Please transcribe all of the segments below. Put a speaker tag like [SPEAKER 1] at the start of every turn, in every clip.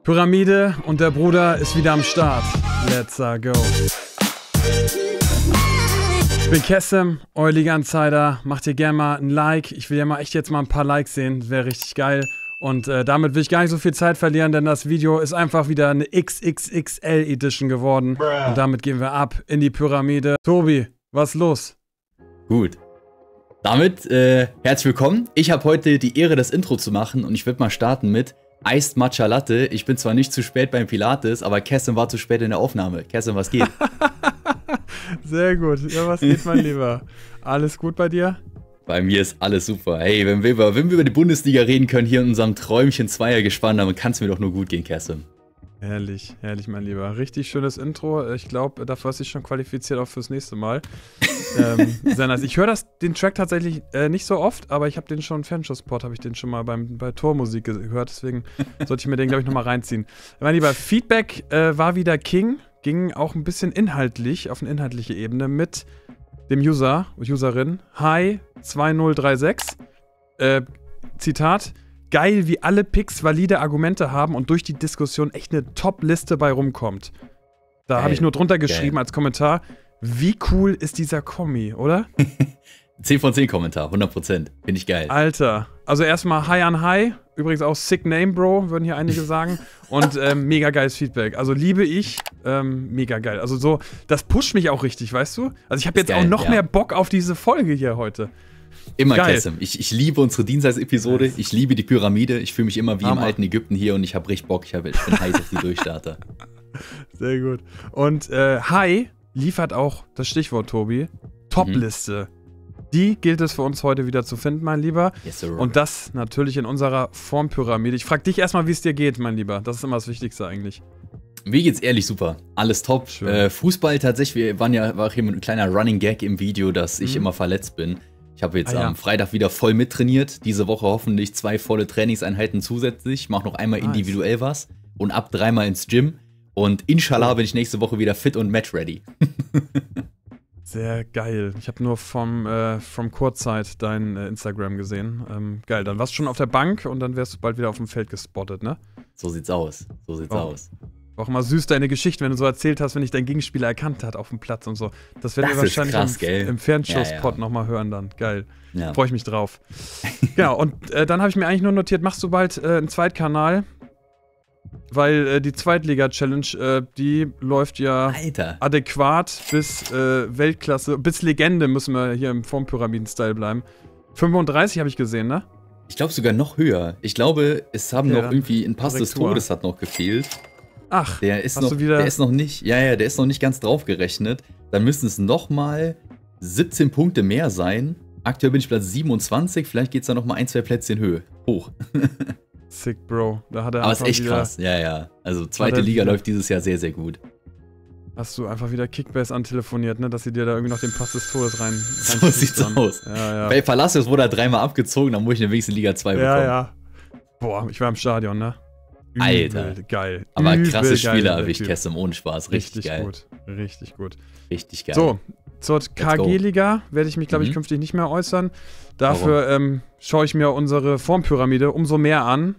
[SPEAKER 1] Pyramide und der Bruder ist wieder am Start. Let's go. Ich bin Kessem, euer Liga Insider. Macht ihr gerne mal ein Like. Ich will ja mal echt jetzt mal ein paar Likes sehen. Das wäre richtig geil. Und damit will ich gar nicht so viel Zeit verlieren, denn das Video ist einfach wieder eine XXXL Edition geworden. Und damit gehen wir ab in die Pyramide. Tobi, was ist los?
[SPEAKER 2] Gut. Damit herzlich willkommen. Ich habe heute die Ehre, das Intro zu machen und ich würde mal starten mit Iced Matcha Latte. Ich bin zwar nicht zu spät beim Pilates, aber Kessem war zu spät in der Aufnahme. Kessem, was geht?
[SPEAKER 1] Sehr gut. Ja, was geht, mein Lieber? Alles gut bei dir?
[SPEAKER 2] Bei mir ist alles super. Hey, wenn wir über die Bundesliga reden können, hier in unserem Träumchen Zweiergespann, dann kann es mir doch nur gut gehen, Kessem.
[SPEAKER 1] Herrlich, herrlich, mein Lieber. Richtig schönes Intro. Ich glaube, dafür hast du dich schon qualifiziert auch fürs nächste Mal. Sehr nice. Ich höre den Track tatsächlich nicht so oft, aber ich habe den schon, Fanschuss-Pod habe ich den schon mal bei Tormusik gehört, deswegen sollte ich mir den, glaube ich, nochmal reinziehen. Mein Lieber, Feedback war wieder King, ging auch ein bisschen inhaltlich, auf eine inhaltliche Ebene mit dem User, Userin, Hi2036, Zitat, geil, wie alle Picks valide Argumente haben und durch die Diskussion echt eine Top-Liste bei rumkommt. Da habe ich nur drunter geschrieben als Kommentar, wie cool ist dieser Kommi, oder?
[SPEAKER 2] 10 von 10 Kommentar, 100%. Finde ich geil.
[SPEAKER 1] Alter, also erstmal Hi an Hi, übrigens auch Sick Name, Bro, würden hier einige sagen. Und mega geiles Feedback. Also liebe ich, mega geil. Also so, das pusht mich auch richtig, weißt du? Also ich habe jetzt geil, auch noch mehr Bock auf diese Folge hier heute.
[SPEAKER 2] Immer, Kessem. Ich liebe unsere Dienstagsepisode, nice. Ich liebe die Pyramide, ich fühle mich immer wie im alten Ägypten hier und ich habe richtig Bock, ich bin heiß auf die Durchstarter.
[SPEAKER 1] Sehr gut. Und Hi liefert auch das Stichwort, Tobi, Top-Liste. Die gilt es für uns heute wieder zu finden, mein Lieber.
[SPEAKER 2] Yes, sir.
[SPEAKER 1] Und das natürlich in unserer Formpyramide. Ich frage dich erstmal, wie es dir geht, mein Lieber. Das ist immer das Wichtigste eigentlich.
[SPEAKER 2] Mir geht's ehrlich super. Alles top. Fußball tatsächlich, war auch hier ein kleiner Running Gag im Video, dass ich immer verletzt bin. Ich habe jetzt am Freitag wieder voll mittrainiert. Diese Woche hoffentlich 2 volle Trainingseinheiten zusätzlich. Mach noch einmal individuell was und ab 3-mal ins Gym. Und inshallah bin ich nächste Woche wieder fit und match-ready.
[SPEAKER 1] Sehr geil. Ich habe nur from Kurzzeit dein Instagram gesehen. Geil, dann warst du schon auf der Bank und dann wärst du bald wieder auf dem Feld gespottet, ne?
[SPEAKER 2] So sieht's aus. So sieht's aus.
[SPEAKER 1] War auch immer süß, deine Geschichte, wenn du so erzählt hast, wenn dich dein Gegenspieler erkannt hat auf dem Platz und so. Das werden wir wahrscheinlich krass, im Fernschuss-Pod nochmal hören dann. Geil. Ja. Freue ich mich drauf. Genau, und dann habe ich mir eigentlich nur notiert, machst du bald einen Zweitkanal? Weil die Zweitliga-Challenge, die läuft ja adäquat bis Weltklasse, bis Legende müssen wir hier im Formpyramiden-Style bleiben. 35 habe ich gesehen, ne?
[SPEAKER 2] Ich glaube sogar noch höher. Ich glaube, es haben noch irgendwie ein Pass des Todes hat noch gefehlt.
[SPEAKER 1] Ach,
[SPEAKER 2] der ist noch nicht, der ist noch nicht ganz drauf gerechnet. Dann müssten es nochmal 17 Punkte mehr sein. Aktuell bin ich Platz 27, vielleicht geht es da nochmal 1, 2 Plätzchen hoch.
[SPEAKER 1] Sick, Bro. Da hat er
[SPEAKER 2] aber ist echt krass, ja. Also zweite Liga läuft dieses Jahr sehr, sehr gut.
[SPEAKER 1] Hast du einfach wieder Kickbase antelefoniert, ne? Dass sie dir da irgendwie noch den Pass des Todes rein
[SPEAKER 2] so sieht's aus. Ja. Bei Palacios wurde er 3-mal abgezogen, dann muss ich in der wenigsten Liga 2 bekommen.
[SPEAKER 1] Ja. Boah, ich war im Stadion, ne?
[SPEAKER 2] Alter.
[SPEAKER 1] Geil.
[SPEAKER 2] Aber krasse Spieler erwischt, Kessem, ohne Spaß. Richtig geil.
[SPEAKER 1] Richtig gut.
[SPEAKER 2] Richtig geil.
[SPEAKER 1] So, zur KG-Liga werde ich mich, glaube ich, künftig nicht mehr äußern. Dafür schaue ich mir unsere Formpyramide umso mehr an.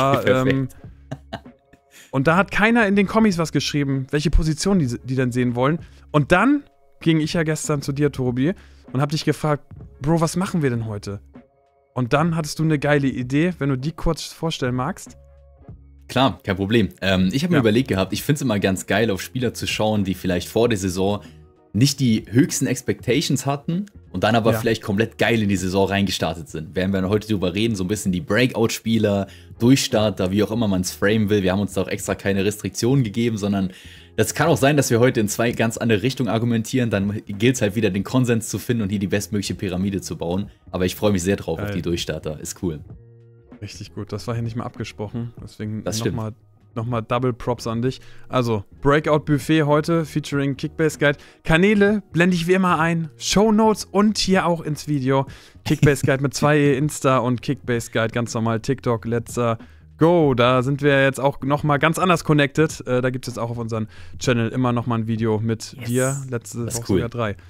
[SPEAKER 1] Und da hat keiner in den Kommis was geschrieben, welche Position die denn sehen wollen. Und dann ging ich ja gestern zu dir, Tobi, und habe dich gefragt, Bro, was machen wir denn heute? Und dann hattest du eine geile Idee, wenn du die kurz vorstellen magst.
[SPEAKER 2] Klar, kein Problem. Ich habe mir überlegt gehabt, ich finde es immer ganz geil, auf Spieler zu schauen, die vielleicht vor der Saison nicht die höchsten Expectations hatten und dann aber vielleicht komplett geil in die Saison reingestartet sind. Werden wir heute drüber reden, so ein bisschen die Breakout-Spieler, Durchstarter, wie auch immer man es framen will. Wir haben uns da auch extra keine Restriktionen gegeben, sondern das kann auch sein, dass wir heute in 2 ganz andere Richtungen argumentieren. Dann gilt es halt wieder, den Konsens zu finden und hier die bestmögliche Pyramide zu bauen. Aber ich freue mich sehr drauf auf die Durchstarter. Ist cool.
[SPEAKER 1] Richtig gut, das war hier nicht mal abgesprochen, deswegen nochmal Double Props an dich. Also, Breakout Buffet heute, featuring Kickbase Guide. Kanäle blende ich wie immer ein, Shownotes und hier auch ins Video. Kickbase Guide mit 2 Insta und Kickbase Guide ganz normal TikTok, Let's Go. Da sind wir jetzt auch nochmal ganz anders connected. Da gibt es jetzt auch auf unserem Channel immer nochmal ein Video mit dir. Letzte Woche sogar 3.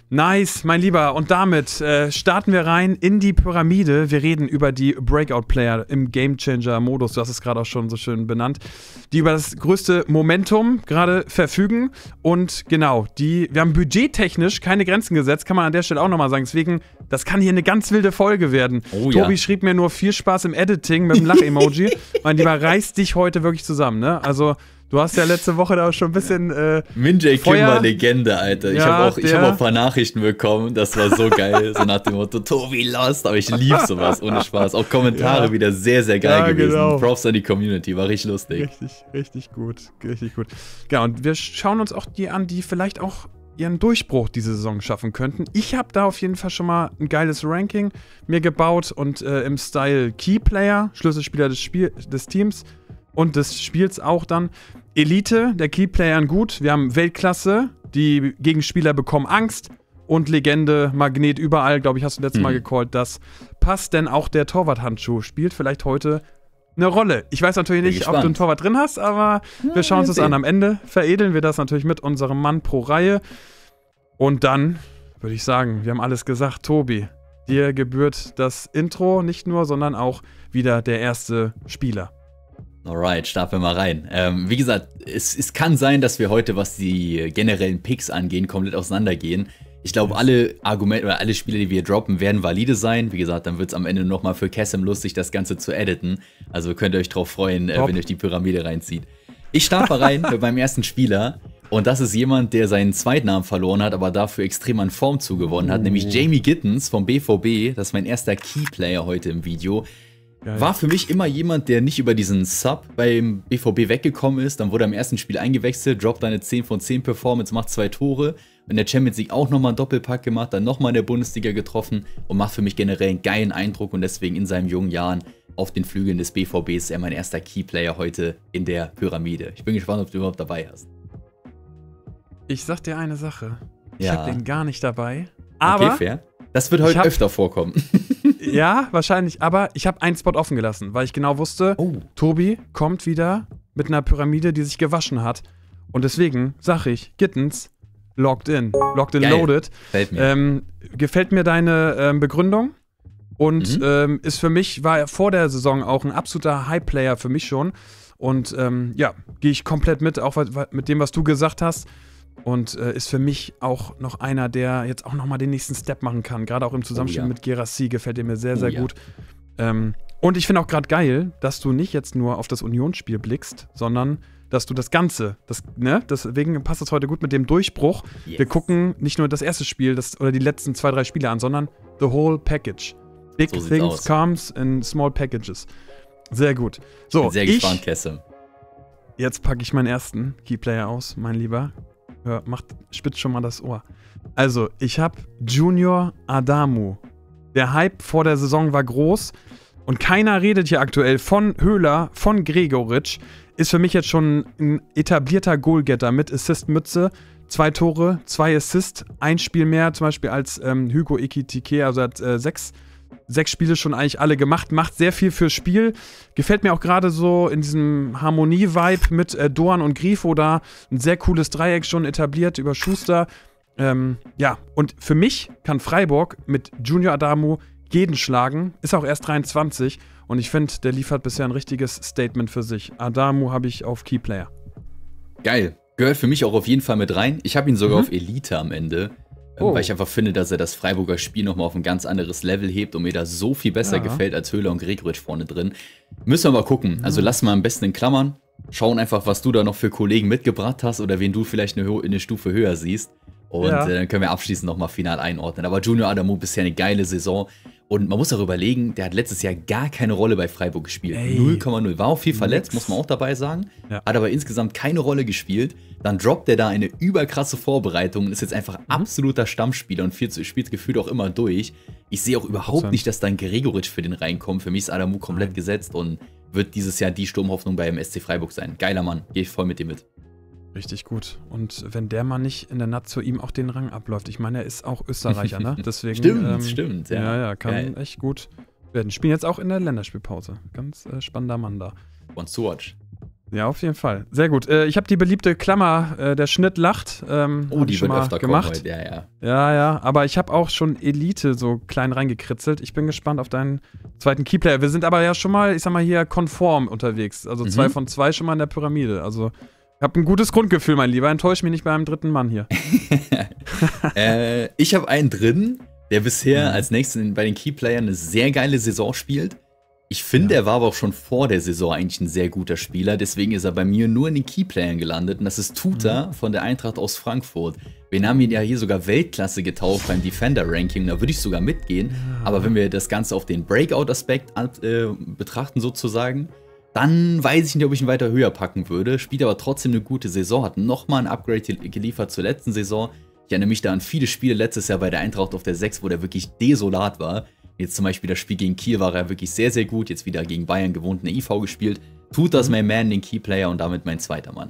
[SPEAKER 1] Nice, mein Lieber. Und damit starten wir rein in die Pyramide. Wir reden über die Breakout-Player im Gamechanger-Modus. Du hast es gerade auch schon so schön benannt. Die über das größte Momentum gerade verfügen. Und genau, wir haben budgettechnisch keine Grenzen gesetzt, kann man an der Stelle auch nochmal sagen. Deswegen, das kann hier eine ganz wilde Folge werden. Oh, Tobi schrieb mir nur viel Spaß im Editing mit dem Lach-Emoji. Mein Lieber, reiß dich heute wirklich zusammen, ne? Also, du hast ja letzte Woche da auch schon ein bisschen
[SPEAKER 2] Minjay Kim war Legende, Alter. Ich habe auch ein paar Nachrichten bekommen, das war so geil. So nach dem Motto, Tobi lost, aber ich lieb sowas, ohne Spaß. Auch Kommentare wieder sehr, sehr geil gewesen. Genau. Props an die Community, war richtig lustig.
[SPEAKER 1] Richtig gut, richtig gut. Genau, und wir schauen uns auch die an, die vielleicht auch ihren Durchbruch diese Saison schaffen könnten. Ich habe da auf jeden Fall schon mal ein geiles Ranking mir gebaut und im Style Keyplayer, Schlüsselspieler des Teams, und des Spiels auch dann. Elite, der Keyplayern gut. Wir haben Weltklasse, die Gegenspieler bekommen Angst. Und Legende, Magnet überall, glaube ich, hast du letztes Mal gecallt. Das passt, denn auch der Torwart-Handschuh spielt vielleicht heute eine Rolle. Ich weiß natürlich nicht, ob du einen Torwart drin hast, aber wir schauen uns das an. Am Ende veredeln wir das natürlich mit unserem Mann pro Reihe. Und dann würde ich sagen, wir haben alles gesagt. Tobi, dir gebührt das Intro nicht nur, sondern auch wieder der erste Spieler.
[SPEAKER 2] Alright, starten wir mal rein. Wie gesagt, es kann sein, dass wir heute, was die generellen Picks angehen, komplett auseinandergehen. Ich glaube, alle Argumente oder alle Spiele, die wir droppen, werden valide sein. Wie gesagt, dann wird es am Ende nochmal für Kasim lustig, das Ganze zu editen. Also könnt ihr euch drauf freuen, wenn euch die Pyramide reinzieht. Ich starte mal rein mit meinem ersten Spieler. Und das ist jemand, der seinen Zweitnamen verloren hat, aber dafür extrem an Form zugewonnen hat. Nämlich Jamie Gittens vom BVB. Das ist mein erster Keyplayer heute im Video. Geil. War für mich immer jemand, der nicht über diesen Sub beim BVB weggekommen ist. Dann wurde er im ersten Spiel eingewechselt, droppt eine 10 von 10 Performance, macht 2 Tore. In der Champions League auch nochmal einen Doppelpack gemacht, dann nochmal in der Bundesliga getroffen und macht für mich generell einen geilen Eindruck. Und deswegen in seinen jungen Jahren auf den Flügeln des BVB ist er mein erster Keyplayer heute in der Pyramide. Ich bin gespannt, ob du überhaupt dabei hast.
[SPEAKER 1] Ich sag dir eine Sache. Ich hab den gar nicht dabei. Aber
[SPEAKER 2] okay, fair. Das wird heute öfter vorkommen.
[SPEAKER 1] Ja, wahrscheinlich. Aber ich habe einen Spot offen gelassen, weil ich genau wusste, Tobi kommt wieder mit einer Pyramide, die sich gewaschen hat. Und deswegen sag ich, Gittens, locked in. Locked in, geil. Loaded.
[SPEAKER 2] Gefällt mir.
[SPEAKER 1] Gefällt mir deine Begründung. Und ist für mich, war er vor der Saison auch ein absoluter High-Player für mich schon. Und gehe ich komplett mit, auch mit dem, was du gesagt hast. Und ist für mich auch noch einer, der jetzt auch nochmal den nächsten Step machen kann. Gerade auch im Zusammenspiel mit Guirassy gefällt er mir sehr, sehr gut. Und ich finde auch gerade geil, dass du nicht jetzt nur auf das Unionsspiel blickst, sondern dass du das Ganze, deswegen passt das heute gut mit dem Durchbruch. Yes. Wir gucken nicht nur das erste Spiel oder die letzten 2, 3 Spiele an, sondern the whole package. Big things comes in small packages. Sehr gut. So,
[SPEAKER 2] bin sehr gespannt, Kessem.
[SPEAKER 1] Jetzt packe ich meinen ersten Keyplayer aus, mein Lieber. Spitz schon mal das Ohr. Also, ich habe Junior Adamu. Der Hype vor der Saison war groß und keiner redet hier aktuell von Höhler, von Gregoritsch. Ist für mich jetzt schon ein etablierter Goalgetter mit Assist-Mütze. 2 Tore, 2 Assists, 1 Spiel mehr zum Beispiel als Hugo Ekitike. Also er hat 6 Spiele schon eigentlich alle gemacht, macht sehr viel fürs Spiel. Gefällt mir auch gerade so in diesem Harmonie-Vibe mit Doan und Grifo da. Ein sehr cooles Dreieck schon etabliert über Schuster. Und für mich kann Freiburg mit Junior Adamu jeden schlagen. Ist auch erst 23 und ich finde, der liefert bisher ein richtiges Statement für sich. Adamu habe ich auf Keyplayer.
[SPEAKER 2] Geil. Gehört für mich auch auf jeden Fall mit rein. Ich habe ihn sogar auf Elite am Ende. Weil ich einfach finde, dass er das Freiburger Spiel nochmal auf ein ganz anderes Level hebt und mir da so viel besser gefällt als Höhler und Gregoritsch vorne drin. Müssen wir mal gucken. Also lass mal am besten in Klammern. Schauen einfach, was du da noch für Kollegen mitgebracht hast oder wen du vielleicht eine Stufe höher siehst. Und dann können wir abschließend nochmal final einordnen. Aber Junior Adamu bisher eine geile Saison. Und man muss auch überlegen, der hat letztes Jahr gar keine Rolle bei Freiburg gespielt. 0,0. War auch viel verletzt, muss man auch dabei sagen. Ja. Hat aber insgesamt keine Rolle gespielt. Dann droppt er da eine überkrasse Vorbereitung und ist jetzt einfach absoluter Stammspieler und spielt gefühlt auch immer durch. Ich sehe auch überhaupt nicht, dass dann Gregoritsch für den reinkommt. Für mich ist Adamu komplett gesetzt und wird dieses Jahr die Sturmhoffnung beim SC Freiburg sein. Geiler Mann, gehe ich voll mit dir mit.
[SPEAKER 1] Richtig gut. Und wenn der mal nicht in der Nazo ihm auch den Rang abläuft. Ich meine, er ist auch Österreicher, ne? Deswegen,
[SPEAKER 2] stimmt.
[SPEAKER 1] Ja, kann echt gut werden. Spielen jetzt auch in der Länderspielpause. Ganz spannender Mann da.
[SPEAKER 2] One to watch.
[SPEAKER 1] Ja, auf jeden Fall. Sehr gut. Ich habe die beliebte Klammer, der Schnitt lacht.
[SPEAKER 2] Die wird öfter gemacht. Heute. Ja.
[SPEAKER 1] Ja. Aber ich habe auch schon Elite so klein reingekritzelt. Ich bin gespannt auf deinen zweiten Keyplayer. Wir sind aber ja schon mal, ich sag mal hier, konform unterwegs. Also 2 von 2 schon mal in der Pyramide. Also ich habe ein gutes Grundgefühl, mein Lieber. Enttäusch mich nicht bei einem dritten Mann hier.
[SPEAKER 2] Ich habe einen drin, der bisher als nächstes bei den Keyplayern eine sehr geile Saison spielt. Ich finde, er war aber auch schon vor der Saison eigentlich ein sehr guter Spieler, deswegen ist er bei mir nur in den Keyplayern gelandet und das ist Tuta von der Eintracht aus Frankfurt. Wir haben ihn ja hier sogar Weltklasse getauft beim Defender-Ranking, da würde ich sogar mitgehen, aber wenn wir das Ganze auf den Breakout-Aspekt betrachten sozusagen, dann weiß ich nicht, ob ich ihn weiter höher packen würde, spielt aber trotzdem eine gute Saison, hat nochmal ein Upgrade geliefert zur letzten Saison. Ich erinnere mich da an viele Spiele letztes Jahr bei der Eintracht auf der 6, wo der wirklich desolat war. Jetzt zum Beispiel das Spiel gegen Kiel war er wirklich sehr, sehr gut. Jetzt wieder gegen Bayern gewohnt eine IV gespielt. Tut das mein Man, den Keyplayer und damit mein zweiter Mann.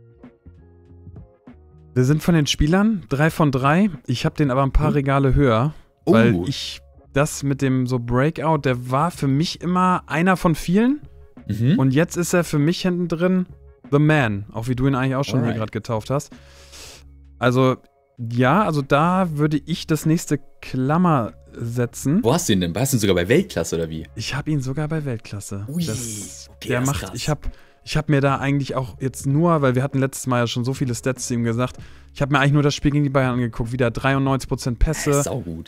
[SPEAKER 1] Wir sind von den Spielern 3 von 3. Ich habe den aber ein paar Regale höher. Weil ich das mit dem so Breakout, der war für mich immer einer von vielen. Und jetzt ist er für mich hinten drin The Man. Auch wie du ihn eigentlich auch schon hier gerade getauft hast. Also, ja, also da würde ich das nächste Klammer setzen.
[SPEAKER 2] Wo hast du ihn denn? Hast du ihn sogar bei Weltklasse oder wie?
[SPEAKER 1] Ich habe ihn sogar bei Weltklasse.
[SPEAKER 2] Ui,
[SPEAKER 1] der macht, krass. Ich hab mir da eigentlich auch jetzt nur, weil wir hatten letztes Mal ja schon so viele Stats zu ihm gesagt, ich habe mir eigentlich nur das Spiel gegen die Bayern angeguckt. Wieder 93% Pässe,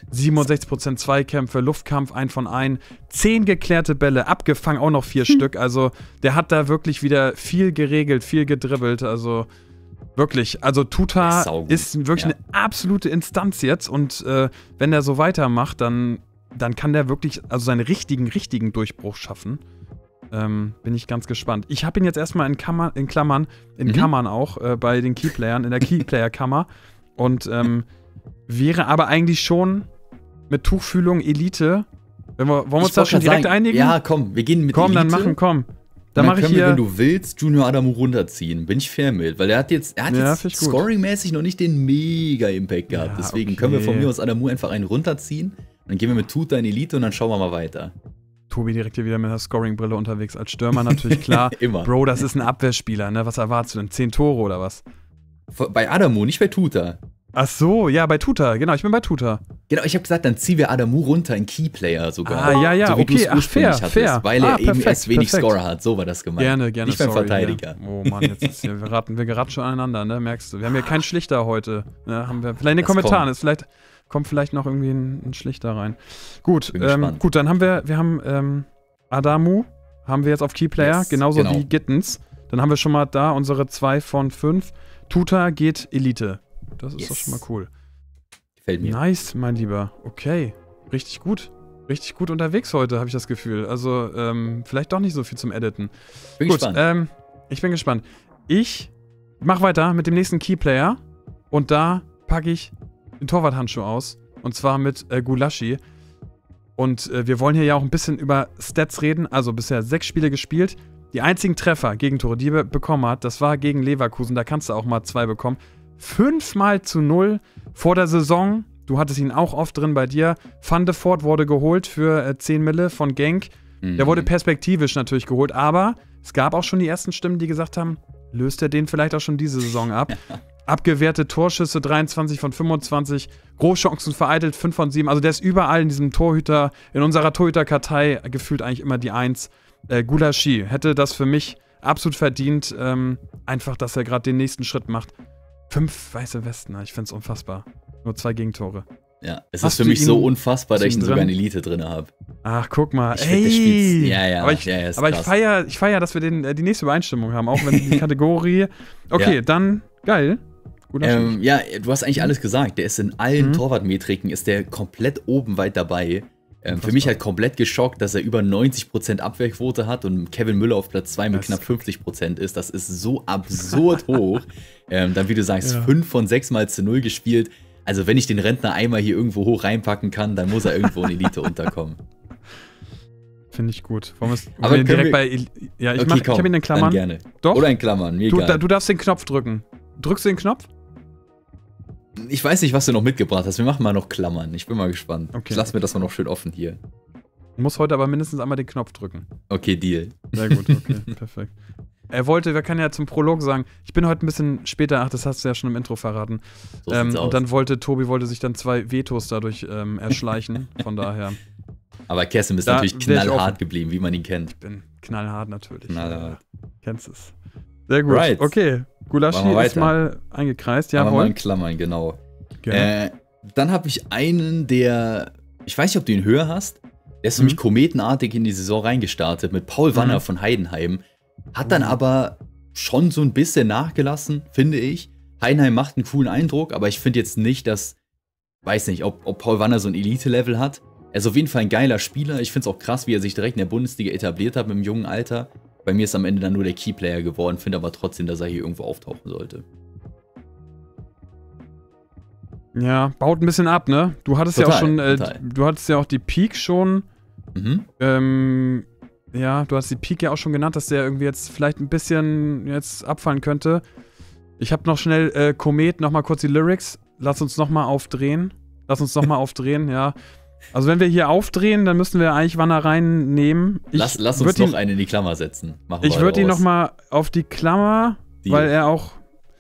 [SPEAKER 1] 67% Zweikämpfe, Luftkampf 1 von 1, 10 geklärte Bälle, abgefangen auch noch 4 Stück. Also der hat da wirklich wieder viel geregelt, viel gedribbelt. Also wirklich, also Tuta ist wirklich eine absolute Instanz jetzt und wenn der so weitermacht, dann kann der wirklich also seinen richtigen Durchbruch schaffen. Bin ich ganz gespannt. Ich habe ihn jetzt erstmal in Klammern auch, bei den Keyplayern, in der Keyplayer-Kammer und wäre aber eigentlich schon mit Tuchfühlung Elite. Wollen wir uns da schon direkt einigen?
[SPEAKER 2] Ja, komm, wir gehen mit
[SPEAKER 1] Elite. Dann mache ich hier.
[SPEAKER 2] Wenn du willst, Junior Adamu runterziehen. Bin ich fair mit. Weil er hat jetzt scoring-mäßig noch nicht den Mega-Impact gehabt. Deswegen können wir von mir aus Adamu einfach einen runterziehen. Dann gehen wir mit Tuta in Elite und dann schauen wir mal weiter.
[SPEAKER 1] Tobi direkt hier wieder mit der Scoring-Brille unterwegs. Als Stürmer natürlich klar.
[SPEAKER 2] Immer.
[SPEAKER 1] Bro, das ist ein Abwehrspieler, ne? Was erwartest du denn? 10 Tore oder was?
[SPEAKER 2] Bei Adamu, nicht bei Tuta.
[SPEAKER 1] Ach so, ja, bei Tuta. Genau, ich bin bei Tuta.
[SPEAKER 2] Genau, ich habe gesagt, dann ziehen wir Adamu runter in Keyplayer sogar.
[SPEAKER 1] Ja,
[SPEAKER 2] so wie
[SPEAKER 1] okay, fair.
[SPEAKER 2] Weil er eben erst wenig Scorer hat. So war das gemeint.
[SPEAKER 1] Gerne.
[SPEAKER 2] Nicht beim Verteidiger.
[SPEAKER 1] Ja. Oh Mann, jetzt ist hier, wir geraten schon aneinander, ne? Merkst du. Wir haben hier keinen Schlichter heute. Ne? Haben wir vielleicht in den Kommentaren. Kommt vielleicht noch irgendwie ein Schlichter rein. Gut, dann haben wir Adamu haben wir jetzt auf Keyplayer, genauso wie Gittens. Dann haben wir schon mal da unsere 2 von 5. Tuta geht Elite. Das ist doch schon mal cool.
[SPEAKER 2] Gefällt mir.
[SPEAKER 1] Nice, mein Lieber. Okay, richtig gut. Richtig gut unterwegs heute, habe ich das Gefühl. Also, vielleicht doch nicht so viel zum Editen.
[SPEAKER 2] Bin gespannt.
[SPEAKER 1] Ich bin gespannt. Ich mache weiter mit dem nächsten Keyplayer. Und da packe ich den Torwarthandschuh aus. Und zwar mit Gulaschi. Und wir wollen hier ja auch ein bisschen über Stats reden. Also bisher 6 Spiele gespielt. Die einzigen Treffer, Gegentore, die er bekommen hat, das war gegen Leverkusen. Da kannst du auch mal 2 bekommen. 5-0 vor der Saison. Du hattest ihn auch oft drin bei dir. Van de Voort wurde geholt für 10 Mille von Genk. Der wurde perspektivisch natürlich geholt. Aber es gab auch schon die ersten Stimmen, die gesagt haben, löst er den vielleicht auch schon diese Saison ab. Abgewehrte Torschüsse 23 von 25, Großchancen vereitelt 5 von 7. Also der ist überall in diesem in unserer Torhüterkartei gefühlt eigentlich immer die 1. Gulaschi hätte das für mich absolut verdient, einfach, dass er gerade den nächsten Schritt macht. 5 weiße Westen, ich finde es unfassbar. Nur 2 Gegentore.
[SPEAKER 2] Ja, es ist für mich so unfassbar, dass ich ihn sogar in Elite drin habe.
[SPEAKER 1] Ach, guck mal. Aber ich feier, dass wir die nächste Übereinstimmung haben, auch wenn die Kategorie. Okay, dann geil.
[SPEAKER 2] Ja, du hast eigentlich alles gesagt. Der ist in allen Torwartmetriken, ist der komplett oben weit dabei. Für mich halt komplett geschockt, dass er über 90% Abwehrquote hat und Kevin Müller auf Platz 2 mit knapp 50% ist. Das ist so absurd hoch. Dann, wie du sagst, 5 von 6 Mal zu 0 gespielt. Also wenn ich den Rentner einmal hier irgendwo hoch reinpacken kann, dann muss er irgendwo in Elite unterkommen.
[SPEAKER 1] Finde ich gut.
[SPEAKER 2] Aber wir
[SPEAKER 1] direkt ich habe ihn in Klammern.
[SPEAKER 2] Gerne.
[SPEAKER 1] Doch?
[SPEAKER 2] Oder in Klammern, mir egal.
[SPEAKER 1] Du darfst den Knopf drücken. Drückst du den Knopf?
[SPEAKER 2] Ich weiß nicht, was du noch mitgebracht hast. Wir machen mal noch Klammern. Ich bin mal gespannt.
[SPEAKER 1] Okay.
[SPEAKER 2] Ich lass mir das mal noch schön offen hier.
[SPEAKER 1] Du musst heute aber mindestens einmal den Knopf drücken.
[SPEAKER 2] Okay, Deal.
[SPEAKER 1] Sehr gut, okay, perfekt. Er wollte, wir können ja zum Prolog sagen, ich bin heute ein bisschen später, das hast du ja schon im Intro verraten.
[SPEAKER 2] So sieht's aus.
[SPEAKER 1] Und dann Tobi sich dann 2 Vetos dadurch erschleichen, von daher.
[SPEAKER 2] Aber Kesim ist natürlich knallhart geblieben, wie man ihn kennt.
[SPEAKER 1] Ich bin knallhart natürlich.
[SPEAKER 2] Knallhart.
[SPEAKER 1] Kennst es. Sehr gut. Right. Okay, Gulaschi ist mal eingekreist.
[SPEAKER 2] Ja, mal in Klammern, genau. Dann habe ich einen, der, ich weiß nicht, ob du ihn höher hast, der ist für mich kometenartig in die Saison reingestartet mit Paul Wanner von Heidenheim. Hat dann aber schon so ein bisschen nachgelassen, finde ich. Heidenheim macht einen coolen Eindruck, aber ich finde jetzt nicht, dass, weiß nicht, ob Paul Wanner so ein Elite-Level hat. Er ist auf jeden Fall ein geiler Spieler. Ich finde es auch krass, wie er sich direkt in der Bundesliga etabliert hat mit dem jungen Alter. Bei mir ist am Ende dann nur der Keyplayer geworden, finde aber trotzdem, dass er hier irgendwo auftauchen sollte.
[SPEAKER 1] Ja, baut ein bisschen ab, ne? Du hattest total, ja auch schon, du hattest ja auch die Peak schon. Ja, du hast die Peak ja auch schon genannt, dass der irgendwie jetzt vielleicht ein bisschen jetzt abfallen könnte. Ich habe noch schnell Komet, nochmal kurz die Lyrics. Lass uns nochmal aufdrehen. Ja. Also wenn wir hier aufdrehen, dann müssen wir eigentlich Wanner reinnehmen.
[SPEAKER 2] Lass uns noch einen in die Klammer setzen.
[SPEAKER 1] Ich würde ihn nochmal auf die Klammer, weil er auch...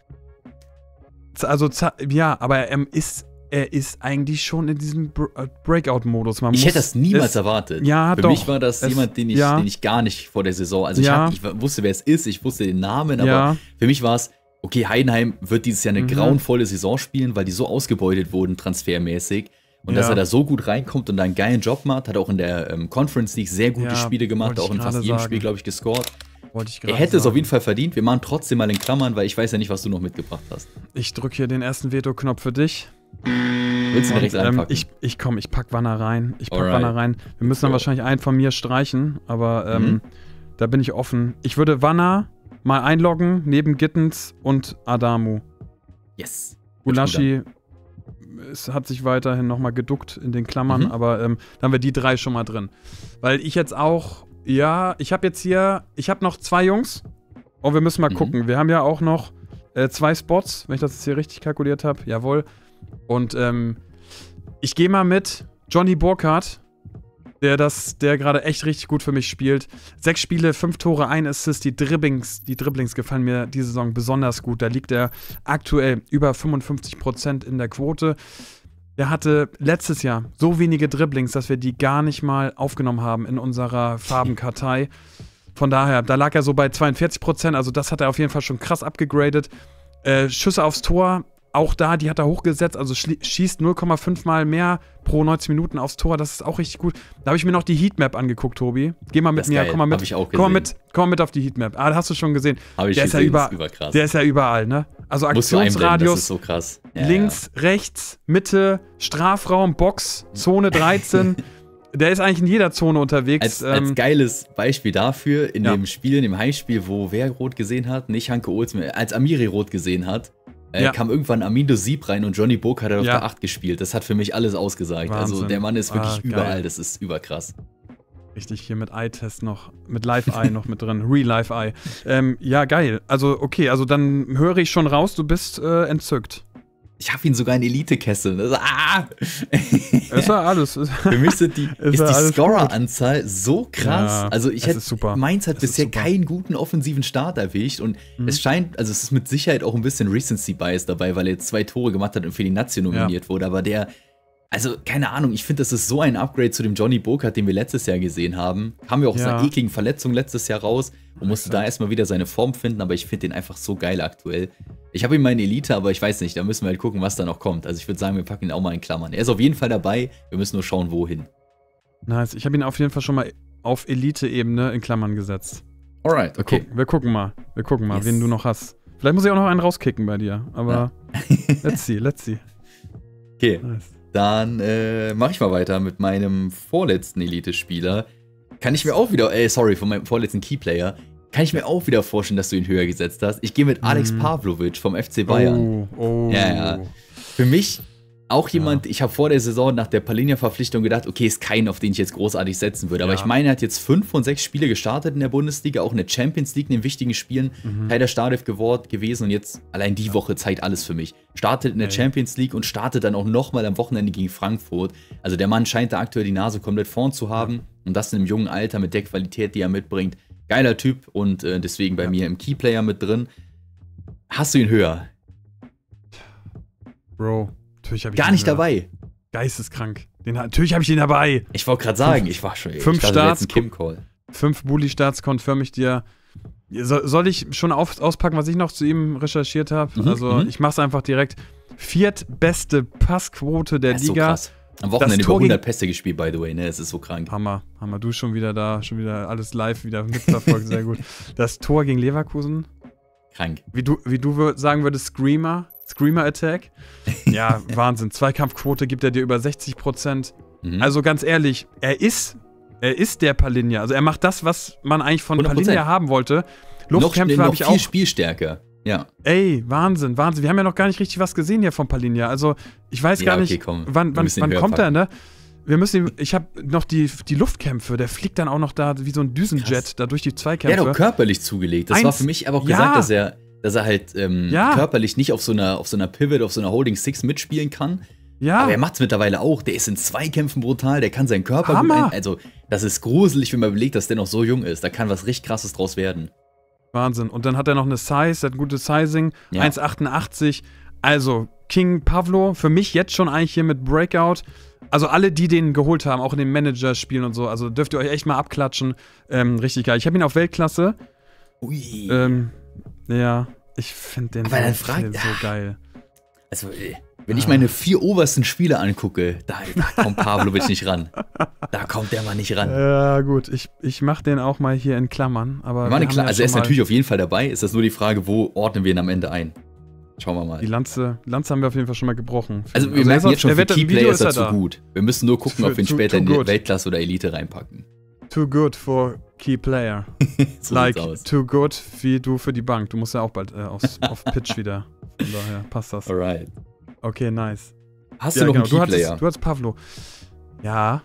[SPEAKER 1] Also, ja, aber er ist eigentlich schon in diesem Breakout-Modus.
[SPEAKER 2] Ich hätte das niemals erwartet.
[SPEAKER 1] Ja,
[SPEAKER 2] Für mich war das jemand, den ich gar nicht vor der Saison, also ich wusste, wer es ist, ich wusste den Namen, aber für mich war es, okay, Heidenheim wird dieses Jahr eine grauenvolle Saison spielen, weil die so ausgebeutet wurden, transfermäßig. Und dass er da so gut reinkommt und da einen geilen Job macht, hat auch in der Conference League sehr gute Spiele gemacht, auch in fast jedem Spiel, glaube ich, gescored. Er hätte es auf jeden Fall verdient. Wir machen trotzdem mal in Klammern, weil ich weiß ja nicht, was du noch mitgebracht hast.
[SPEAKER 1] Ich drücke hier den ersten Veto-Knopf für dich.
[SPEAKER 2] Willst du direkt einpacken?
[SPEAKER 1] Ich pack Wanner rein. Wir müssen dann wahrscheinlich einen von mir streichen, aber da bin ich offen. Ich würde Wanner mal einloggen, neben Gittens und Adamu.
[SPEAKER 2] Yes.
[SPEAKER 1] Gulaschi hat sich weiterhin nochmal geduckt in den Klammern, aber dann haben wir die 3 schon mal drin. Weil ich jetzt auch, ja, ich habe noch 2 Jungs und wir müssen mal gucken. Wir haben ja auch noch 2 Spots, wenn ich das jetzt hier richtig kalkuliert habe. Jawohl. Und ich gehe mal mit Johnny Burkhardt, der gerade echt richtig gut für mich spielt. 6 Spiele, 5 Tore, 1 Assist. Die Dribblings gefallen mir diese Saison besonders gut. Da liegt er aktuell über 55% in der Quote. Der hatte letztes Jahr so wenige Dribblings, dass wir die gar nicht mal aufgenommen haben in unserer Farbenkartei. Von daher, da lag er so bei 42%. Also das hat er auf jeden Fall schon krass abgegradet. Schüsse aufs Tor, auch da, die hat er hochgesetzt, also schießt 0,5 Mal mehr pro 90 Minuten aufs Tor, das ist auch richtig gut. Da habe ich mir noch die Heatmap angeguckt, Tobi. Geh mal mit mir, komm mal mit.
[SPEAKER 2] Hab ich auch gesehen.
[SPEAKER 1] Komm mal mit auf die Heatmap. Ah, hast du schon gesehen.
[SPEAKER 2] Habe ich
[SPEAKER 1] der
[SPEAKER 2] gesehen, ist überkrass.
[SPEAKER 1] Der ist ja überall, ne? Also Aktionsradius,
[SPEAKER 2] das ist so krass. Ja,
[SPEAKER 1] links, rechts, Mitte, Strafraum, Box, Zone 13. Der ist eigentlich in jeder Zone unterwegs.
[SPEAKER 2] Als geiles Beispiel dafür, in dem Spiel, in dem Heimspiel, wo wer rot gesehen hat, nicht Hanke Olz, als Amiri rot gesehen hat, kam irgendwann Amindo Sieb rein und Johnny Burkhardt hat auf der 8 gespielt. Das hat für mich alles ausgesagt. Wahnsinn. Also der Mann ist wirklich überall, geil. Das ist überkrass.
[SPEAKER 1] Richtig, hier mit Eye-Test noch, mit Live-Eye noch mit drin, Real-Live-Eye. Ja, geil. Also okay, also dann höre ich schon raus, du bist entzückt.
[SPEAKER 2] Ich habe ihn sogar in Elite-Kessel.
[SPEAKER 1] Ist ja alles.
[SPEAKER 2] Für mich ist die Scorer-Anzahl so krass. Ja, also Mainz hat bisher keinen guten offensiven Start erwischt und es scheint, also es ist mit Sicherheit auch ein bisschen Recency-Bias dabei, weil er jetzt 2 Tore gemacht hat und für die Nazi nominiert wurde, aber also keine Ahnung, ich finde, das ist so ein Upgrade zu dem Johnny Burkhardt, den wir letztes Jahr gesehen haben. Kam ja auch aus einer ekligen Verletzung letztes Jahr raus und musste da erstmal wieder seine Form finden, aber ich finde den einfach so geil aktuell. Ich habe ihn mal in Elite, aber ich weiß nicht, da müssen wir halt gucken, was da noch kommt. Also ich würde sagen, wir packen ihn auch mal in Klammern. Er ist auf jeden Fall dabei, wir müssen nur schauen, wohin.
[SPEAKER 1] Nice, ich habe ihn auf jeden Fall schon mal auf Elite-Ebene in Klammern gesetzt.
[SPEAKER 2] Alright, okay.
[SPEAKER 1] Wir gucken mal, yes. Wen du noch hast. Vielleicht muss ich auch noch einen rauskicken bei dir, aber let's see.
[SPEAKER 2] Okay. Nice. Dann mache ich mal weiter mit meinem vorletzten Elite-Spieler. Kann ich mir auch wieder, von meinem vorletzten Keyplayer, kann ich mir auch wieder vorstellen, dass du ihn höher gesetzt hast. Ich gehe mit Alex Pavlovic vom FC Bayern. Ja. Für mich auch jemand, ich habe vor der Saison nach der Palhinha-Verpflichtung gedacht, okay, ist kein, auf den ich jetzt großartig setzen würde. Aber ich meine, er hat jetzt 5 von 6 Spiele gestartet in der Bundesliga, auch in der Champions League in den wichtigen Spielen. Teil der Startelf gewesen und jetzt allein die Woche zeigt alles für mich. Startet in der Champions League und startet dann auch nochmal am Wochenende gegen Frankfurt. Also der Mann scheint da aktuell die Nase komplett vorn zu haben und das in einem jungen Alter mit der Qualität, die er mitbringt. Geiler Typ und deswegen bei mir im Keyplayer mit drin. Hast du ihn höher?
[SPEAKER 1] Bro, natürlich habe ich
[SPEAKER 2] Gar nicht dabei.
[SPEAKER 1] Geisteskrank. Natürlich habe ich den dabei.
[SPEAKER 2] Ich wollte gerade sagen, ich war schon.
[SPEAKER 1] 5 Starts.
[SPEAKER 2] Kim-Call.
[SPEAKER 1] 5 Bully-Starts confirm ich dir. Soll ich schon auspacken, was ich noch zu ihm recherchiert habe? Ich mache es einfach direkt. 4. beste Passquote der
[SPEAKER 2] Das ist
[SPEAKER 1] Liga.
[SPEAKER 2] so krass. Am Wochenende über 100 Pässe gespielt, by the way, ne? Es ist so krank.
[SPEAKER 1] Hammer. Du schon wieder da, schon wieder alles live wieder mitverfolgt, sehr gut. Das Tor gegen Leverkusen.
[SPEAKER 2] Krank.
[SPEAKER 1] Wie du sagen würdest, Screamer-Attack. Ja, Wahnsinn. Zweikampfquote gibt er dir über 60%. Also ganz ehrlich, er ist der Palinja. Also er macht das, was man eigentlich von 100%. Palinja haben wollte. Luftkämpfe habe ich auch.
[SPEAKER 2] Viel spielstärker. Ja.
[SPEAKER 1] Ey, Wahnsinn. Wir haben ja noch gar nicht richtig was gesehen hier von Palinja. Also ich weiß gar nicht, wann kommt er, ne? Ich habe noch die Luftkämpfe, der fliegt dann auch noch da wie so ein Düsenjet da durch die Zweikämpfe.
[SPEAKER 2] Der hat auch körperlich zugelegt. Das war für mich aber auch gesagt, dass er halt körperlich nicht auf so einer Pivot, auf so einer Holding Six mitspielen kann. Ja. Aber er macht es mittlerweile auch. Der ist in Zweikämpfen brutal, der kann seinen Körper gut also das ist gruselig, wenn man überlegt, dass der noch so jung ist. Da kann was richtig Krasses draus werden.
[SPEAKER 1] Wahnsinn. Und dann hat er noch eine Size, hat ein gutes Sizing, 1,88. Also King Pavlo, für mich jetzt schon eigentlich hier mit Breakout. Also alle, die den geholt haben, auch in den Manager-Spielen und so, also dürft ihr euch echt mal abklatschen. Richtig geil. Ich habe ihn auf Weltklasse.
[SPEAKER 2] Ui.
[SPEAKER 1] Ja, ich finde den so geil.
[SPEAKER 2] Also, wenn ich meine 4 obersten Spieler angucke, da kommt Pavlovic nicht ran. Da kommt der mal nicht ran.
[SPEAKER 1] Ja, gut. Ich mache den auch mal hier in Klammern. Aber
[SPEAKER 2] also er ist natürlich auf jeden Fall dabei. Ist das nur die Frage, wo ordnen wir ihn am Ende ein? Schauen wir mal.
[SPEAKER 1] Die Lanze haben wir auf jeden Fall schon mal gebrochen.
[SPEAKER 2] Also wir merken jetzt schon, für Keyplayer ist er zu gut. Wir müssen nur gucken, ob wir ihn später in die Weltklasse oder Elite reinpacken.
[SPEAKER 1] Too good for Keyplayer.
[SPEAKER 2] So
[SPEAKER 1] like too good wie du für die Bank. Du musst ja auch bald auf Pitch wieder. Von daher passt das.
[SPEAKER 2] Alright.
[SPEAKER 1] Okay, nice.
[SPEAKER 2] Hast du noch einen Keyplayer?
[SPEAKER 1] Du hattest Pavlo. Ja.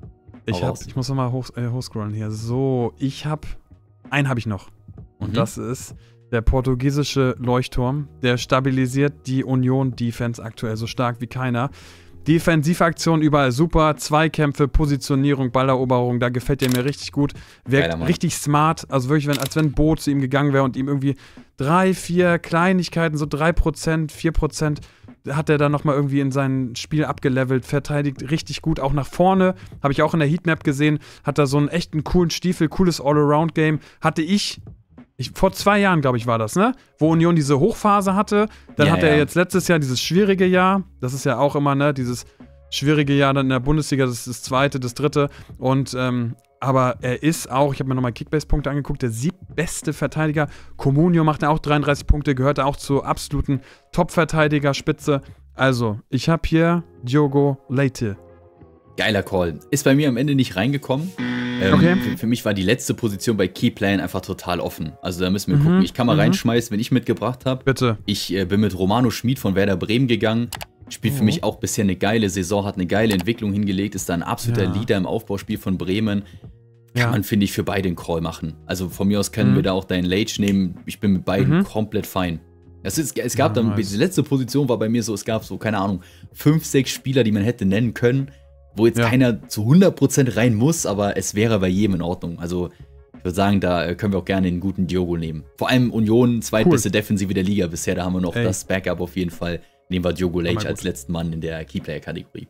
[SPEAKER 1] Ich muss nochmal hochscrollen hier. So, einen habe ich noch. Und das ist der portugiesische Leuchtturm. Der stabilisiert die Union-Defense aktuell so stark wie keiner. Defensivaktion überall super. Zweikämpfe, Positionierung, Balleroberung, da gefällt der mir richtig gut. Wirkt richtig smart. Also wirklich, als wenn Bo zu ihm gegangen wäre und ihm irgendwie 3, 4 Kleinigkeiten, so 3%, 4%, hat er dann nochmal irgendwie in sein Spiel abgelevelt, verteidigt richtig gut, auch nach vorne, habe ich auch in der Heatmap gesehen, hat da so einen echten coolen Stiefel, cooles All-Around-Game, hatte ich vor 2 Jahren, glaube ich, war das, ne? Wo Union diese Hochphase hatte, dann hat er jetzt letztes Jahr dieses schwierige Jahr, das ist ja auch immer, ne, dieses schwierige Jahr dann in der Bundesliga, das ist das 2., das 3. Und, aber er ist auch, ich habe mir nochmal Kickbase-Punkte angeguckt, der 7. beste Verteidiger. Comunio macht ja auch 33 Punkte, gehört auch zur absoluten Top-Verteidiger-Spitze. Also, ich habe hier Diogo Leite.
[SPEAKER 2] Geiler Call. Ist bei mir am Ende nicht reingekommen. Für mich war die letzte Position bei Keyplan einfach total offen. Also da müssen wir gucken. Ich kann mal reinschmeißen, wenn ich mitgebracht habe.
[SPEAKER 1] Bitte.
[SPEAKER 2] Ich bin mit Romano Schmid von Werder Bremen gegangen. Spielt für mich auch bisher eine geile Saison, hat eine geile Entwicklung hingelegt, ist da ein absoluter Leader im Aufbauspiel von Bremen. Kann man, finde ich, für beide einen Call machen. Also von mir aus können wir da auch deinen Lage nehmen. Ich bin mit beiden komplett fein. Es gab dann, die letzte Position war bei mir so, es gab so, keine Ahnung, 5, 6 Spieler, die man hätte nennen können, wo jetzt keiner zu 100% rein muss, aber es wäre bei jedem in Ordnung. Also ich würde sagen, da können wir auch gerne einen guten Diogo nehmen. Vor allem Union, zweitbeste Defensive der Liga bisher, da haben wir noch das Backup auf jeden Fall. Nehmen wir Diogo Leite als letzten Mann in der Keyplayer-Kategorie.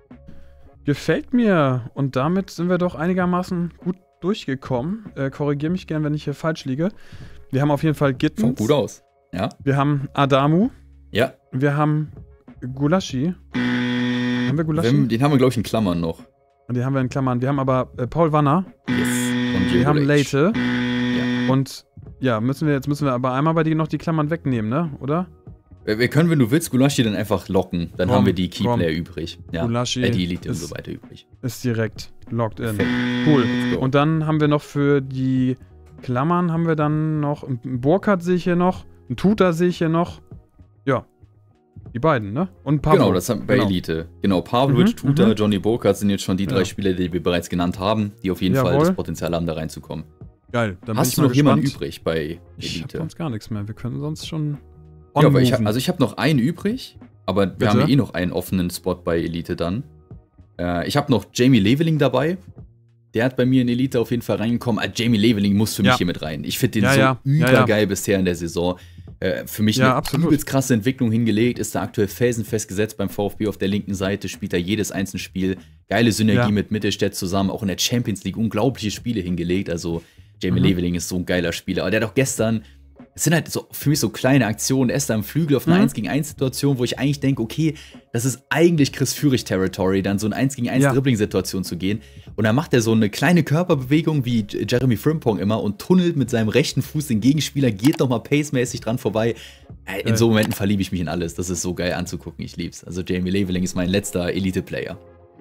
[SPEAKER 1] Gefällt mir. Und damit sind wir doch einigermaßen gut durchgekommen. Korrigiere mich gern, wenn ich hier falsch liege. Wir haben auf jeden Fall Gittens.
[SPEAKER 2] Sieht gut aus. Ja.
[SPEAKER 1] Wir haben Adamu.
[SPEAKER 2] Ja.
[SPEAKER 1] Wir haben Gulaschi. Haben wir Gulaschi?
[SPEAKER 2] Den haben wir, glaube ich, in Klammern noch.
[SPEAKER 1] Den haben wir in Klammern. Wir haben aber Paul Wanner.
[SPEAKER 2] Yes. Und
[SPEAKER 1] wir haben Leite.
[SPEAKER 2] Ja.
[SPEAKER 1] Und ja, müssen wir aber einmal bei dir noch die Klammern wegnehmen, ne? Oder?
[SPEAKER 2] Wir können, wenn du willst, Gulaschi dann einfach locken. Dann haben wir die Keyplayer übrig. Ja.
[SPEAKER 1] Gulaschi
[SPEAKER 2] die Elite und so weiter übrig.
[SPEAKER 1] Ist direkt locked in. Cool. Und dann haben wir noch für die Klammern haben wir dann noch einen Burkhardt sehe ich hier noch. Einen Tuta sehe ich hier noch. Ja. Die beiden, ne? Und Pavlo.
[SPEAKER 2] Genau, das haben wir bei Elite. Genau, Pavlovic, Tuta, Johnny Burkhardt sind jetzt schon die 3 Spieler, die wir bereits genannt haben, die auf jeden Fall das Potenzial haben, da reinzukommen.
[SPEAKER 1] Geil. Dann
[SPEAKER 2] hast du noch jemanden übrig bei Elite?
[SPEAKER 1] Ich hab sonst gar nichts mehr. Wir können sonst schon
[SPEAKER 2] ja, aber ich habe noch einen übrig, aber wir haben ja noch einen offenen Spot bei Elite dann. Ich habe noch Jamie Leveling dabei. Der hat bei mir in Elite auf jeden Fall reingekommen. Jamie Leveling muss für mich hier mit rein. Ich finde den so übergeil bisher in der Saison. Für mich eine übelst krasse Entwicklung hingelegt. Ist da aktuell felsenfest gesetzt beim VfB auf der linken Seite. Spielt da jedes einzelne Spiel. Geile Synergie mit Mittelstädt zusammen. Auch in der Champions League unglaubliche Spiele hingelegt. Also Jamie Leveling ist so ein geiler Spieler. Aber der hat auch gestern, es sind halt so für mich so kleine Aktionen. Er ist da am Flügel auf eine 1-gegen-1-Situation, wo ich eigentlich denke, okay, das ist eigentlich Chris Führig-Territory, dann so eine 1-gegen-1-Dribbling-Situation zu gehen. Und dann macht er so eine kleine Körperbewegung wie Jeremy Frimpong immer und tunnelt mit seinem rechten Fuß den Gegenspieler, geht nochmal pacemäßig dran vorbei. In so Momenten verliebe ich mich in alles. Das ist so geil anzugucken. Ich lieb's. Also Jamie Leveling ist mein letzter Elite-Player.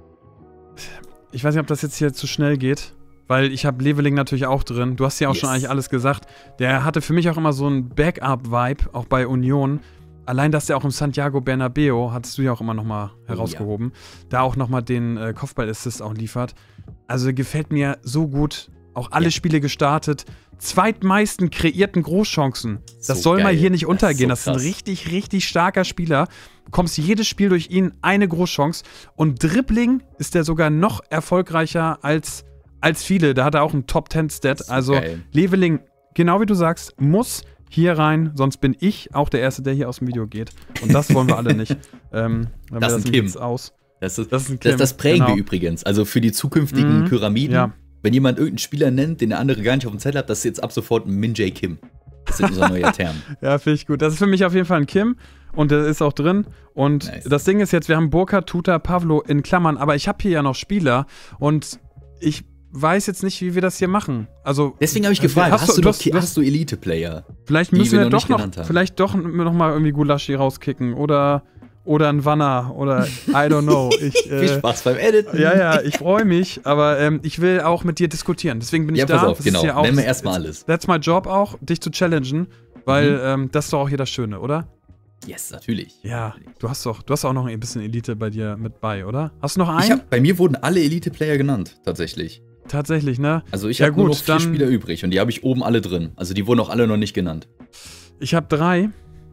[SPEAKER 1] Ich weiß nicht, ob das jetzt hier zu schnell geht. Weil ich habe Leveling natürlich auch drin. Du hast ja auch schon eigentlich alles gesagt. Der hatte für mich auch immer so einen Backup-Vibe, auch bei Union. Allein, dass der auch im Santiago Bernabeo, hattest du ja auch immer nochmal herausgehoben, da auch nochmal den Kopfball-Assist auch liefert. Also gefällt mir so gut. Auch alle Spiele gestartet. Zweitmeisten kreierten Großchancen. Das soll mal hier nicht untergehen. Das ist ein richtig, richtig starker Spieler. Du kommst jedes Spiel durch ihn eine Großchance. Und Dribbling ist der sogar noch erfolgreicher als viele. Da hat er auch einen Top-10-Stat. Also Leveling, genau wie du sagst, muss hier rein, sonst bin ich auch der Erste, der hier aus dem Video geht. Und das wollen wir alle nicht.
[SPEAKER 2] Das ist ein Kim. Das ist ein Kim. Das prägen wir übrigens. Also für die zukünftigen Pyramiden, wenn jemand irgendeinen Spieler nennt, den der andere gar nicht auf dem Zettel hat, das ist jetzt ab sofort ein Min Jae Kim. Das sind unser neuer Term.
[SPEAKER 1] Ja, finde ich gut. Das ist für mich auf jeden Fall ein Kim. Und der ist auch drin. Und das Ding ist jetzt, wir haben Burkhardt, Tuta, Pavlo in Klammern. Aber ich habe hier ja noch Spieler. Und ich weiß jetzt nicht, wie wir das hier machen. Also,
[SPEAKER 2] deswegen habe ich gefragt, hast du Elite-Player?
[SPEAKER 1] Vielleicht müssen wir doch noch mal irgendwie Gulaschi rauskicken oder ein Wanner oder I don't know.
[SPEAKER 2] Viel Spaß beim Editen.
[SPEAKER 1] Ja, ich freue mich, aber ich will auch mit dir diskutieren. Deswegen bin ich da.
[SPEAKER 2] Pass auf, genau. Nennen wir erstmal alles.
[SPEAKER 1] That's my job auch, dich zu challengen, weil das ist doch auch hier das Schöne, oder?
[SPEAKER 2] Yes, natürlich.
[SPEAKER 1] Ja, du hast auch noch ein bisschen Elite bei dir mit bei, oder? Hast du noch einen?
[SPEAKER 2] Bei mir wurden alle Elite-Player genannt, tatsächlich.
[SPEAKER 1] Tatsächlich, ne?
[SPEAKER 2] Also ich habe nur noch 4 Spieler übrig und die habe ich oben alle drin. Also die wurden auch alle noch nicht genannt.
[SPEAKER 1] Ich habe 3.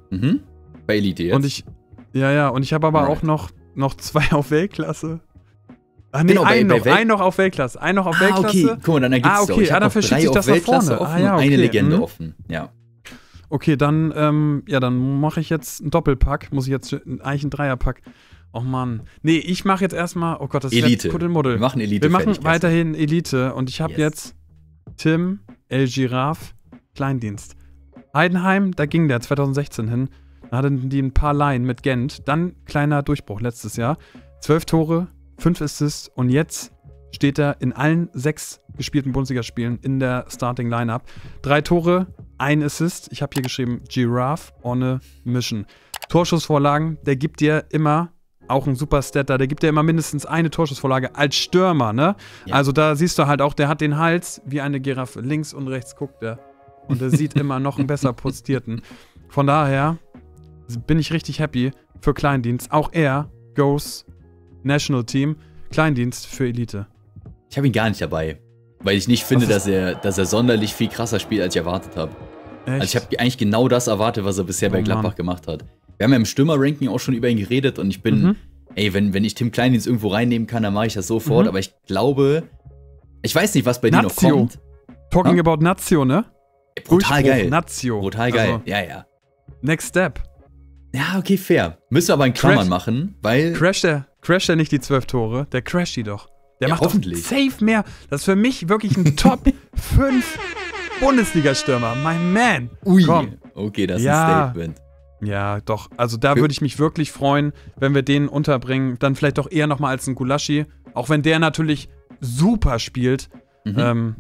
[SPEAKER 2] Bei Elite jetzt.
[SPEAKER 1] Und ich habe aber auch noch 2 auf Weltklasse. Ach nee, genau, einen noch auf Weltklasse. Einen noch auf Weltklasse.
[SPEAKER 2] Okay, guck mal, dann ergibt es
[SPEAKER 1] okay. Dann verschiebt sich das nach vorne.
[SPEAKER 2] Offen und eine Legende offen. Ja.
[SPEAKER 1] Okay, dann mache ich jetzt einen Doppelpack. Muss ich jetzt eigentlich einen Dreierpack. Oh Mann. Nee, ich mache jetzt erstmal, oh Gott, das ist
[SPEAKER 2] Elite.
[SPEAKER 1] Kuddelmuddel.
[SPEAKER 2] Wir machen Elite.
[SPEAKER 1] Wir machen weiterhin Elite und ich habe jetzt Tim, El Giraffe, Kleindienst. Heidenheim, da ging der 2016 hin. Da hatten die ein paar Laien mit Gent. Dann kleiner Durchbruch letztes Jahr. 12 Tore, 5 Assists und jetzt steht er in allen 6 gespielten Bundesligaspielen in der Starting Lineup. 3 Tore, 1 Assist. Ich habe hier geschrieben, Giraffe on a Mission. Torschussvorlagen, der gibt dir immer auch ein super Statter, der gibt dir immer mindestens eine Torschussvorlage als Stürmer, ne? Ja. Also da siehst du halt auch, der hat den Hals wie eine Giraffe. Links und rechts guckt er. Und der sieht immer noch einen besser postierten. Von daher bin ich richtig happy für Kleindienst. Auch er goes National Team. Kleindienst für Elite.
[SPEAKER 2] Ich habe ihn gar nicht dabei. Weil ich nicht finde, dass er sonderlich viel krasser spielt, als ich erwartet habe. Also ich habe eigentlich genau das erwartet, was er bisher bei Gladbach gemacht hat. Wir haben ja im Stürmer-Ranking auch schon über ihn geredet und ich bin, wenn ich Tim Kleindienst irgendwo reinnehmen kann, dann mache ich das sofort, aber ich glaube, ich weiß nicht, was bei dir noch kommt.
[SPEAKER 1] Talking about Nazio, ne?
[SPEAKER 2] Brutal geil.
[SPEAKER 1] Nazio.
[SPEAKER 2] Brutal geil, ja.
[SPEAKER 1] Next Step.
[SPEAKER 2] Ja, okay, fair. Müssen wir aber in Klammern machen, weil...
[SPEAKER 1] Crasht er nicht die 12 Tore? Der crasht die doch. Der macht
[SPEAKER 2] hoffentlich.
[SPEAKER 1] Doch safe mehr. Das ist für mich wirklich ein Top 5 Bundesliga-Stürmer. My man.
[SPEAKER 2] Ui. Komm. Okay, das ist ein Statement.
[SPEAKER 1] Ja, doch. Also da würde ich mich wirklich freuen, wenn wir den unterbringen. Dann vielleicht doch eher nochmal als ein Gulaschi. Auch wenn der natürlich super spielt. Wollen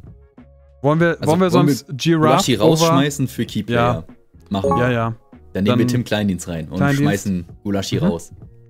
[SPEAKER 1] wir sonst Giraffe
[SPEAKER 2] Gulaschi rausschmeißen für Keyplayer?
[SPEAKER 1] Ja.
[SPEAKER 2] Machen wir.
[SPEAKER 1] Ja.
[SPEAKER 2] Dann nehmen wir Tim Kleindienst rein und schmeißen Gulaschi raus.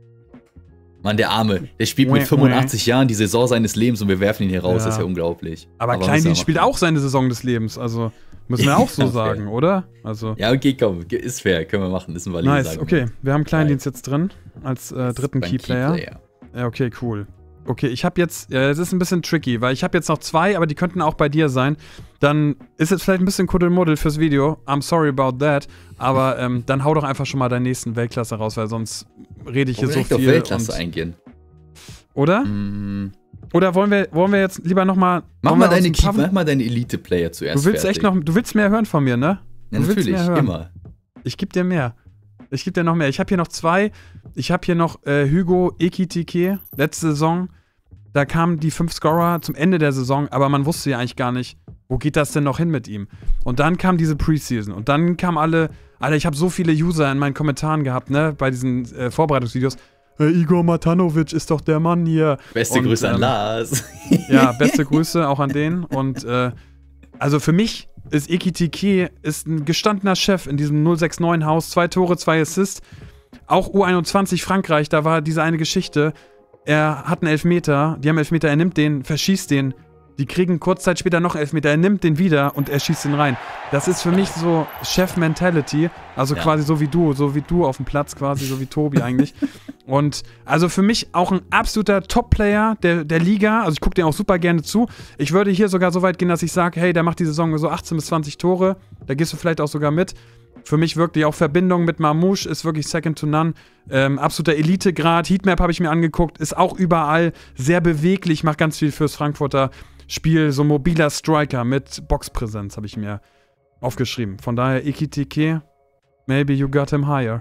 [SPEAKER 2] Mann, der Arme, der spielt mit 85 Jahren die Saison seines Lebens und wir werfen ihn hier raus. Das ist ja unglaublich.
[SPEAKER 1] Aber Kleindienst spielt auch seine Saison des Lebens. Also müssen wir auch so sagen, oder? Also
[SPEAKER 2] ja, okay, komm, ist fair, können wir machen, ist ein valide
[SPEAKER 1] Nice, okay, wir haben Kleindienst jetzt drin als dritten Keyplayer. Ja, okay, cool. Okay, ich habe jetzt, das ist ein bisschen tricky, weil ich habe jetzt noch 2, aber die könnten auch bei dir sein. Dann ist jetzt vielleicht ein bisschen Kuddelmuddel fürs Video. I'm sorry about that. Aber dann hau doch einfach schon mal deinen nächsten Weltklasse raus, weil sonst rede ich hier so viel.
[SPEAKER 2] Auf Weltklasse eingehen.
[SPEAKER 1] Oder? Oder wollen wir jetzt lieber nochmal.
[SPEAKER 2] Mach mal deine Elite-Player zuerst.
[SPEAKER 1] Du willst
[SPEAKER 2] fertig.
[SPEAKER 1] du willst mehr hören von mir, ne?
[SPEAKER 2] Ja, natürlich, immer.
[SPEAKER 1] Ich geb dir mehr. Ich geb dir noch mehr. Ich habe hier noch 2. Ich habe hier noch Hugo Ekitike, letzte Saison. Da kamen die 5 Scorer zum Ende der Saison, aber man wusste ja eigentlich gar nicht, wo geht das denn noch hin mit ihm. Und dann kam diese Preseason und dann kamen Alter, ich habe so viele User in meinen Kommentaren gehabt, ne, bei diesen Vorbereitungsvideos. Igor Matanovic ist doch der Mann hier.
[SPEAKER 2] Beste Grüße an Lars.
[SPEAKER 1] Ja, beste Grüße auch an den. Und also für mich ist Ekitike ein gestandener Chef in diesem 069-Haus. 2 Tore, 2 Assists. Auch U21 Frankreich, da war diese eine Geschichte. Er hat einen Elfmeter, die haben Elfmeter, er nimmt den, verschießt den. Die kriegen kurz Zeit später noch Elfmeter, er nimmt den wieder und er schießt den rein. Das ist für mich so Chef-Mentality, also quasi so wie du auf dem Platz quasi, so wie Tobi eigentlich. Und also für mich auch ein absoluter Top-Player der Liga, also ich gucke den auch super gerne zu. Ich würde hier sogar so weit gehen, dass ich sage, hey, der macht die Saison so 18 bis 20 Tore, da gehst du vielleicht auch sogar mit. Für mich wirklich auch Verbindung mit Mamouche ist wirklich second to none. Absoluter Elitegrad. Heatmap habe ich mir angeguckt. Ist auch überall sehr beweglich. Macht ganz viel fürs Frankfurter Spiel. So mobiler Striker mit Boxpräsenz habe ich mir aufgeschrieben. Von daher Ekitike, maybe you got him higher.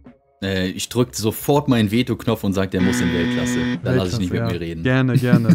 [SPEAKER 2] Ich drücke sofort meinen Veto-Knopf und sage, der muss in Weltklasse. Da lasse ich nicht mit mir reden.
[SPEAKER 1] Gerne. Gerne.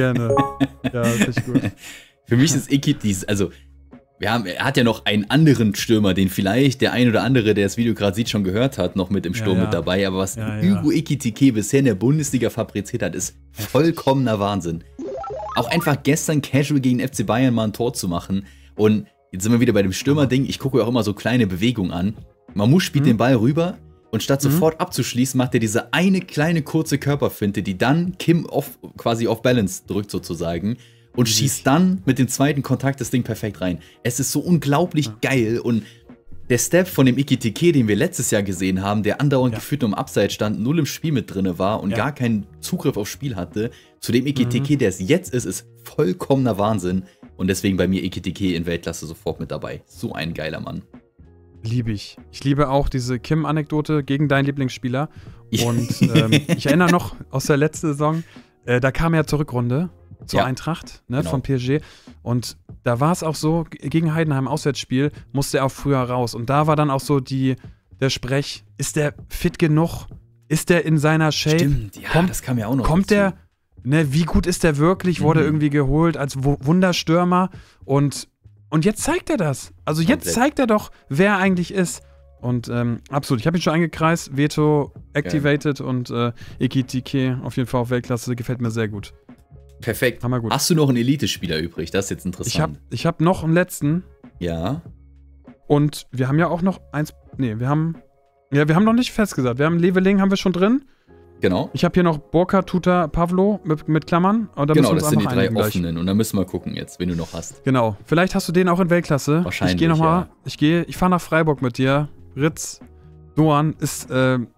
[SPEAKER 1] Ja, das ist echt gut.
[SPEAKER 2] Für mich ist Ekitike, also er hat ja noch einen anderen Stürmer, den vielleicht der ein oder andere, der das Video gerade sieht, schon gehört hat, noch mit im Sturm mit dabei. Aber was Hugo Ekitike bisher in der Bundesliga fabriziert hat, ist vollkommener Wahnsinn. Auch einfach gestern casual gegen FC Bayern mal ein Tor zu machen. Und jetzt sind wir wieder bei dem Stürmer-Ding. Ich gucke auch immer so kleine Bewegungen an. Mamouche spielt den Ball rüber und statt sofort abzuschließen, macht er diese eine kleine kurze Körperfinte, die dann Kim quasi off Balance drückt sozusagen. Und schießt dann mit dem zweiten Kontakt das Ding perfekt rein. Es ist so unglaublich geil. Und der Step von dem Ekitike, den wir letztes Jahr gesehen haben, der andauernd gefühlt nur im Abseits stand, 0 im Spiel mit drin war und gar keinen Zugriff aufs Spiel hatte, zu dem Ekitike, der es jetzt ist vollkommener Wahnsinn. Und deswegen bei mir Ekitike in Weltklasse sofort mit dabei. So ein geiler Mann.
[SPEAKER 1] Liebe ich. Ich liebe auch diese Kim-Anekdote gegen deinen Lieblingsspieler. Und ich erinnere noch aus der letzten Saison, da kam er zur Rückrunde. Zur Eintracht, ne, von PSG. Und da war es auch so, gegen Heidenheim Auswärtsspiel musste er auch früher raus. Und da war dann auch so der Sprech, ist der fit genug? Ist der in seiner Shape?
[SPEAKER 2] Stimmt, ja, das kam ja auch noch
[SPEAKER 1] Kommt der, ne, wie gut ist der wirklich? Wurde irgendwie geholt als Wunderstürmer. Und jetzt zeigt er das. Also jetzt zeigt er doch, wer er eigentlich ist. Und absolut, ich habe ihn schon eingekreist, Veto activated und Ekitike auf jeden Fall auf Weltklasse, gefällt mir sehr gut.
[SPEAKER 2] Perfekt. Hammergut. Hast du noch einen Elite-Spieler übrig? Das ist jetzt interessant.
[SPEAKER 1] Ich hab noch einen letzten.
[SPEAKER 2] Ja.
[SPEAKER 1] Und wir haben ja auch noch eins. Nee, wir haben noch nicht festgesagt. Wir haben Leveling haben wir schon drin.
[SPEAKER 2] Genau.
[SPEAKER 1] Ich habe hier noch Borka, Tuta, Pavlo mit Klammern. Und da
[SPEAKER 2] genau, das sind die 3 offenen. Und da müssen wir gucken jetzt, wen du noch hast.
[SPEAKER 1] Genau. Vielleicht hast du den auch in Weltklasse.
[SPEAKER 2] Wahrscheinlich.
[SPEAKER 1] Ich fahre nach Freiburg mit dir. Ritz. Doan ist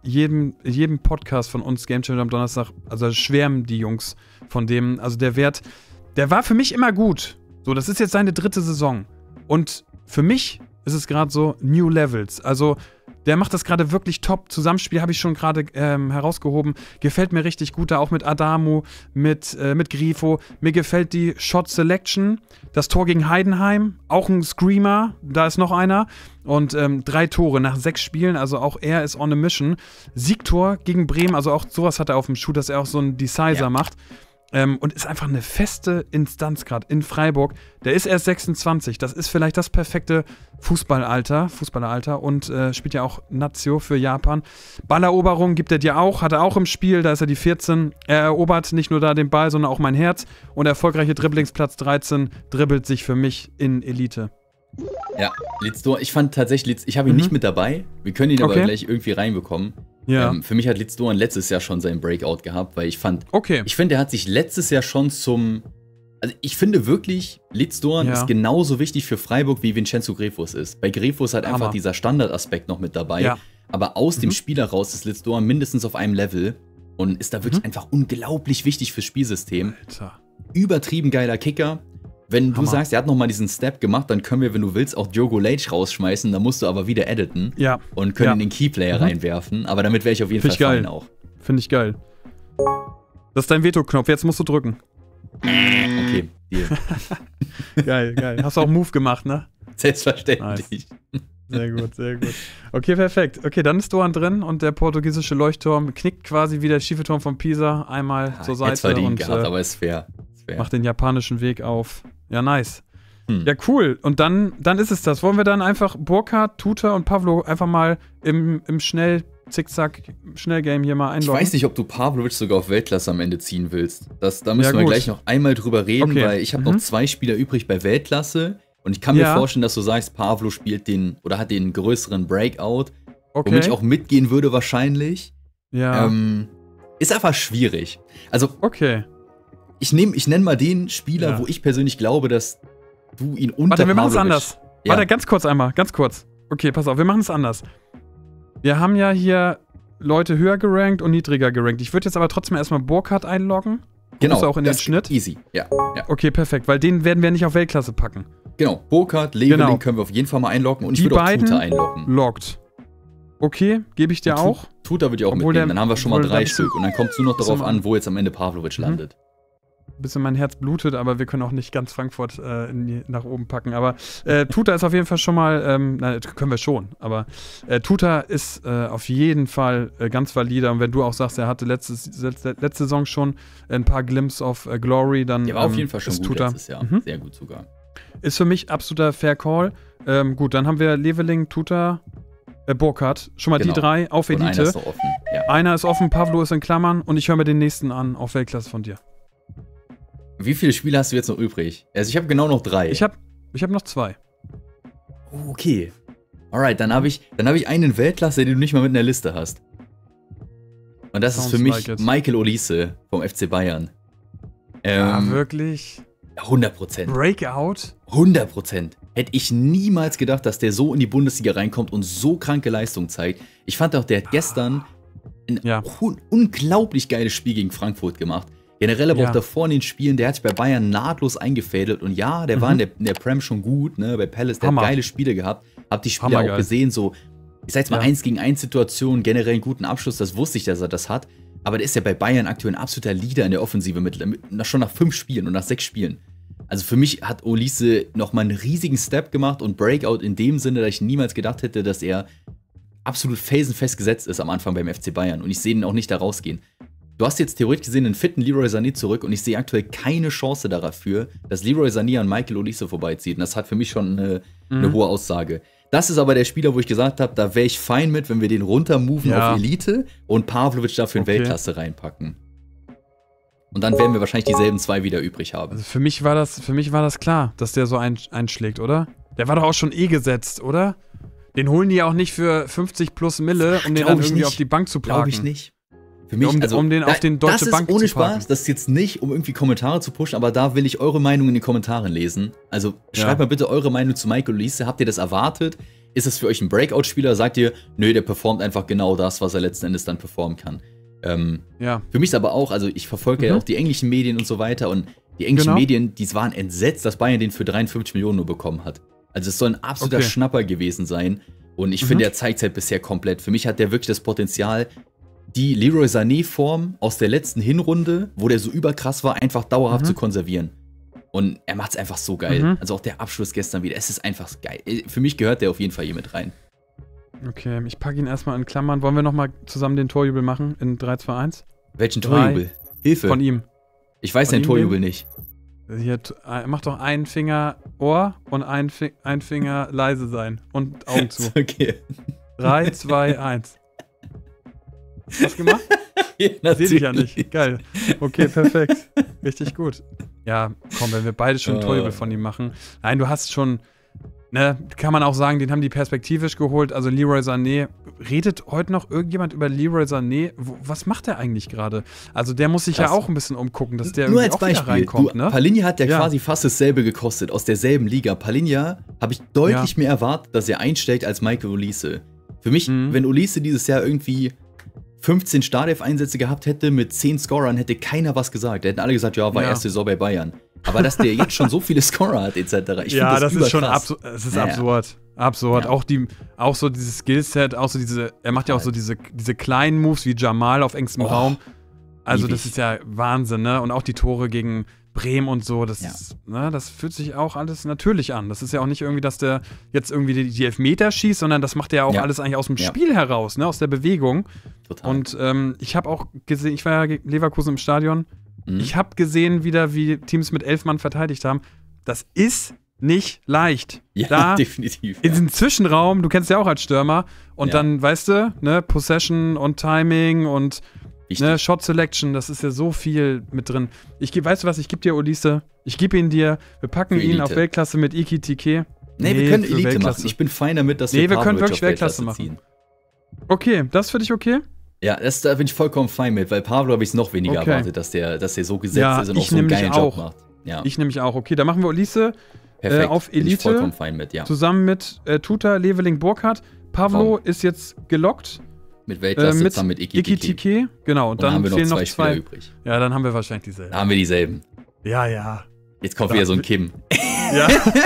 [SPEAKER 1] jedem Podcast von uns, Game Changer am Donnerstag, also schwärmen die Jungs von dem, also der war für mich immer gut. So, das ist jetzt seine 3. Saison. Und für mich ist es gerade so New Levels. Also, der macht das gerade wirklich top. Zusammenspiel habe ich schon gerade herausgehoben. Gefällt mir richtig gut, da auch mit Adamu, mit Grifo. Mir gefällt die Shot Selection. Das Tor gegen Heidenheim, auch ein Screamer, da ist noch einer. Und 3 Tore nach 6 Spielen, also auch er ist on a mission. Siegtor gegen Bremen, also auch sowas hat er auf dem Schuh, dass er auch so einen Decider macht. Und ist einfach eine feste Instanz gerade in Freiburg. Der ist erst 26, das ist vielleicht das perfekte Fußballeralter und spielt ja auch Nazio für Japan. Balleroberung gibt er dir auch, hat er auch im Spiel, da ist er die 14. Er erobert nicht nur da den Ball, sondern auch mein Herz. Und erfolgreiche Dribblings Platz 13 dribbelt sich für mich in Elite.
[SPEAKER 2] Ja, Litzdor, ich fand tatsächlich, ich habe ihn nicht mit dabei. Wir können ihn aber gleich irgendwie reinbekommen. Ja. Für mich hat Litzdor letztes Jahr schon seinen Breakout gehabt, weil ich finde, er hat sich letztes Jahr schon also ich finde wirklich, Litzdor ist genauso wichtig für Freiburg, wie Vincenzo Grefus ist. Bei Grefus hat einfach dieser Standardaspekt noch mit dabei. Ja. Aber aus dem Spiel heraus ist Litzdor mindestens auf einem Level und ist da wirklich einfach unglaublich wichtig fürs Spielsystem. Alter. Übertrieben geiler Kicker. Wenn du sagst, er hat nochmal diesen Step gemacht, dann können wir, wenn du willst, auch Diogo Leite rausschmeißen. Dann musst du aber wieder editen und können den Keyplayer reinwerfen. Aber damit wäre ich auf jeden Fall fein auch.
[SPEAKER 1] Finde ich geil. Das ist dein Veto-Knopf, jetzt musst du drücken.
[SPEAKER 2] Okay, Deal.
[SPEAKER 1] Geil. Hast du auch einen Move gemacht, ne?
[SPEAKER 2] Selbstverständlich.
[SPEAKER 1] Nice. Sehr gut. Okay, perfekt. Okay, dann ist Doan drin und der portugiesische Leuchtturm knickt quasi wie der schiefe Turm von Pisa einmal zur Seite
[SPEAKER 2] verdient
[SPEAKER 1] und
[SPEAKER 2] gehabt, aber ist fair.
[SPEAKER 1] Macht den japanischen Weg auf. Ja, nice. Ja, cool. Und dann ist es das. Wollen wir dann einfach Burkhardt, Tuta und Pavlo einfach mal im Zickzack-Schnellgame hier mal einloggen?
[SPEAKER 2] Ich weiß nicht, ob du Pavlovic sogar auf Weltklasse am Ende ziehen willst. Da müssen wir gleich noch einmal drüber reden, weil ich habe noch 2 Spieler übrig bei Weltklasse. Und ich kann mir vorstellen, dass du sagst, Pavlo spielt oder hat den größeren Breakout. Womit ich auch mitgehen würde wahrscheinlich.
[SPEAKER 1] Ja.
[SPEAKER 2] Ist einfach schwierig. Also, ich nenne mal den Spieler, wo ich persönlich glaube, dass du ihn unter
[SPEAKER 1] Warte, wir machen es anders.
[SPEAKER 2] Ja.
[SPEAKER 1] Warte, ganz kurz. Okay, pass auf, wir machen es anders. Wir haben ja hier Leute höher gerankt und niedriger gerankt. Ich würde jetzt aber trotzdem erstmal Burkhardt einloggen.
[SPEAKER 2] Genau.
[SPEAKER 1] Auch in den Schnitt.
[SPEAKER 2] Easy, ja.
[SPEAKER 1] Okay, perfekt, weil den werden wir nicht auf Weltklasse packen.
[SPEAKER 2] Genau, Burkhardt, Leveling können wir auf jeden Fall mal einloggen und ich würde auch Tuta einloggen.
[SPEAKER 1] Loggt. Okay, gebe ich dir auch.
[SPEAKER 2] Tuta würde ich auch mitnehmen, dann haben wir schon mal 3 Stück und dann kommt es nur noch darauf an, wo jetzt am Ende Pavlovic landet.
[SPEAKER 1] Bisschen mein Herz blutet, aber wir können auch nicht ganz Frankfurt nach oben packen. Aber Tuta ist auf jeden Fall schon mal, können wir schon, aber Tuta ist auf jeden Fall ganz valider. Und wenn du auch sagst, er hatte letzte Saison schon ein paar Glimpse of Glory, dann
[SPEAKER 2] der war auf jeden Fall schon gut
[SPEAKER 1] Tuta
[SPEAKER 2] letztes Jahr. Sehr gut sogar.
[SPEAKER 1] Ist für mich absoluter Fair Call. Gut, dann haben wir Leveling, Tuta, Burkhardt. Schon mal die 3 auf Elite.
[SPEAKER 2] Und einer ist noch offen. Ja.
[SPEAKER 1] Einer ist offen, Pavlo ist in Klammern und ich höre mir den nächsten an auf Weltklasse von dir.
[SPEAKER 2] Wie viele Spiele hast du jetzt noch übrig? Also ich habe genau noch 3.
[SPEAKER 1] Ich hab noch 2.
[SPEAKER 2] Okay. Alright, dann hab ich einen in Weltklasse, den du nicht mal mit in der Liste hast. Und das ist für mich Michael Olise vom FC Bayern.
[SPEAKER 1] Wirklich?
[SPEAKER 2] 100%.
[SPEAKER 1] Breakout?
[SPEAKER 2] 100%. Hätte ich niemals gedacht, dass der so in die Bundesliga reinkommt und so kranke Leistung zeigt. Ich fand auch, der hat gestern ein unglaublich geiles Spiel gegen Frankfurt gemacht. Generell aber auch davor in den Spielen, der hat sich bei Bayern nahtlos eingefädelt. Und ja, der war in der Prem schon gut, ne, bei Palace, der hat geile Spiele gehabt. Hab die Spiele auch gesehen, so, ich sag jetzt mal 1 gegen 1 Situationen, generell einen guten Abschluss, das wusste ich, dass er das hat. Aber der ist ja bei Bayern aktuell ein absoluter Leader in der Offensive, schon nach 5 Spielen und nach 6 Spielen. Also für mich hat Olise nochmal einen riesigen Step gemacht und Breakout in dem Sinne, dass ich niemals gedacht hätte, dass er absolut felsenfest gesetzt ist am Anfang beim FC Bayern. Und ich sehe ihn auch nicht da rausgehen. Du hast jetzt theoretisch gesehen einen fitten Leroy Sané zurück und ich sehe aktuell keine Chance dafür, dass Leroy Sané an Michael Olise vorbeizieht. Und das hat für mich schon eine hohe Aussage. Das ist aber der Spieler, wo ich gesagt habe, da wäre ich fein mit, wenn wir den runtermoven auf Elite und Pavlovic dafür in Weltklasse reinpacken. Und dann werden wir wahrscheinlich dieselben 2 wieder übrig haben.
[SPEAKER 1] Also für mich war das klar, dass der so einschlägt, oder? Der war doch auch schon gesetzt, oder? Den holen die ja auch nicht für 50 plus Mille, um den dann irgendwie auf die Bank zu parken.
[SPEAKER 2] Glaube ich nicht. Für mich,
[SPEAKER 1] um den auf den Deutsche Bank zu parken.
[SPEAKER 2] Das ist ohne Spaß, das ist jetzt nicht, um irgendwie Kommentare zu pushen, aber da will ich eure Meinung in den Kommentaren lesen. Also schreibt mal bitte eure Meinung zu Michael Olise. Habt ihr das erwartet? Ist es für euch ein Breakout-Spieler? Sagt ihr, nö, der performt einfach genau das, was er letzten Endes dann performen kann? Für mich ist aber auch, also ich verfolge ja auch die englischen Medien und so weiter und die englischen Medien, die waren entsetzt, dass Bayern den für 53 Millionen nur bekommen hat. Also es soll ein absoluter Schnapper gewesen sein und ich finde, er zeigt es halt bisher komplett. Für mich hat der wirklich das Potenzial, die Leroy Sané-Form aus der letzten Hinrunde, wo der so überkrass war, einfach dauerhaft zu konservieren. Und er macht es einfach so geil. Also auch der Abschluss gestern wieder, es ist einfach geil. Für mich gehört der auf jeden Fall hier mit rein.
[SPEAKER 1] Okay, ich packe ihn erstmal in Klammern. Wollen wir nochmal zusammen den Torjubel machen in 3, 2, 1?
[SPEAKER 2] Welchen Torjubel? Hilfe.
[SPEAKER 1] Von ihm.
[SPEAKER 2] Ich weiß den Torjubel nicht.
[SPEAKER 1] Hier, mach doch einen Finger Ohr und ein Finger leise sein. Und Augen zu.
[SPEAKER 2] Okay.
[SPEAKER 1] 3, 2, 1. Hast du gemacht?
[SPEAKER 2] Ja,
[SPEAKER 1] sehe ich ja nicht. Geil. Okay, perfekt. Richtig gut. Ja, komm, wenn wir beide schon Torjubel von ihm machen. Nein, du hast schon, ne, kann man auch sagen, den haben die perspektivisch geholt. Also Leroy Sané, redet heute noch irgendjemand über Leroy Sané? Was macht der eigentlich gerade? Also der muss sich ja auch ein bisschen umgucken, dass der
[SPEAKER 2] nur
[SPEAKER 1] irgendwie
[SPEAKER 2] als Beispiel,
[SPEAKER 1] auch wieder reinkommt, ne?
[SPEAKER 2] Palhinha hat ja quasi fast dasselbe gekostet, aus derselben Liga. Palhinha habe ich deutlich mehr erwartet, dass er einsteigt als Michael Olise. Für mich, wenn Olise dieses Jahr irgendwie 15 Startelf-Einsätze gehabt hätte mit 10 Scorern, hätte keiner was gesagt. Da hätten alle gesagt, ja, war erste Saison bei Bayern. Aber dass der jetzt schon so viele Scorer hat, etc. Ich finde das
[SPEAKER 1] ist schon absurd. Absurd. Ja. Auch so dieses Skillset, auch so er macht ja auch so diese kleinen Moves wie Jamal auf engstem Raum. Also das ist ja Wahnsinn, ne? Und auch die Tore gegen Bremen und so, das fühlt sich auch alles natürlich an. Das ist ja auch nicht irgendwie, dass der jetzt irgendwie die Elfmeter schießt, sondern das macht er ja auch alles eigentlich aus dem Spiel heraus, ne, aus der Bewegung.
[SPEAKER 2] Total.
[SPEAKER 1] Und ich habe auch gesehen, ich war ja Leverkusen im Stadion, ich habe gesehen wieder, wie Teams mit 11 Mann verteidigt haben. Das ist nicht leicht.
[SPEAKER 2] Ja,
[SPEAKER 1] da
[SPEAKER 2] definitiv.
[SPEAKER 1] In diesem Zwischenraum, du kennst ja auch als Stürmer, und dann, weißt du, ne, Possession und Timing und ne, Shot Selection, das ist ja so viel mit drin. Weißt du was, ich gebe dir Olise, ich gebe ihn dir, wir packen ihn auf Weltklasse mit Ikitike.
[SPEAKER 2] Nee, wir können Elite machen. Ich bin fein damit, dass wir
[SPEAKER 1] können wirklich Weltklasse machen. Ziehen. Okay, das für dich okay?
[SPEAKER 2] Ja, da bin ich vollkommen fein mit, weil Pablo habe ich es noch weniger erwartet, dass der so gesetzt ist und auch so einen geilen Job macht. Ja.
[SPEAKER 1] Ich nämlich auch. Okay, da machen wir Olise auf Elite. Bin ich
[SPEAKER 2] vollkommen fein mit,
[SPEAKER 1] zusammen mit Tuta, Leveling, Burkhardt. Pablo ist jetzt gelockt.
[SPEAKER 2] Mit Weltklasse zusammen mit
[SPEAKER 1] Ikitike. Genau, und dann
[SPEAKER 2] haben wir
[SPEAKER 1] fehlen
[SPEAKER 2] noch zwei übrig.
[SPEAKER 1] Ja, dann haben wir wahrscheinlich dieselben.
[SPEAKER 2] Da haben wir dieselben.
[SPEAKER 1] Ja.
[SPEAKER 2] Jetzt kommt wieder so ein Kim.
[SPEAKER 1] Ja.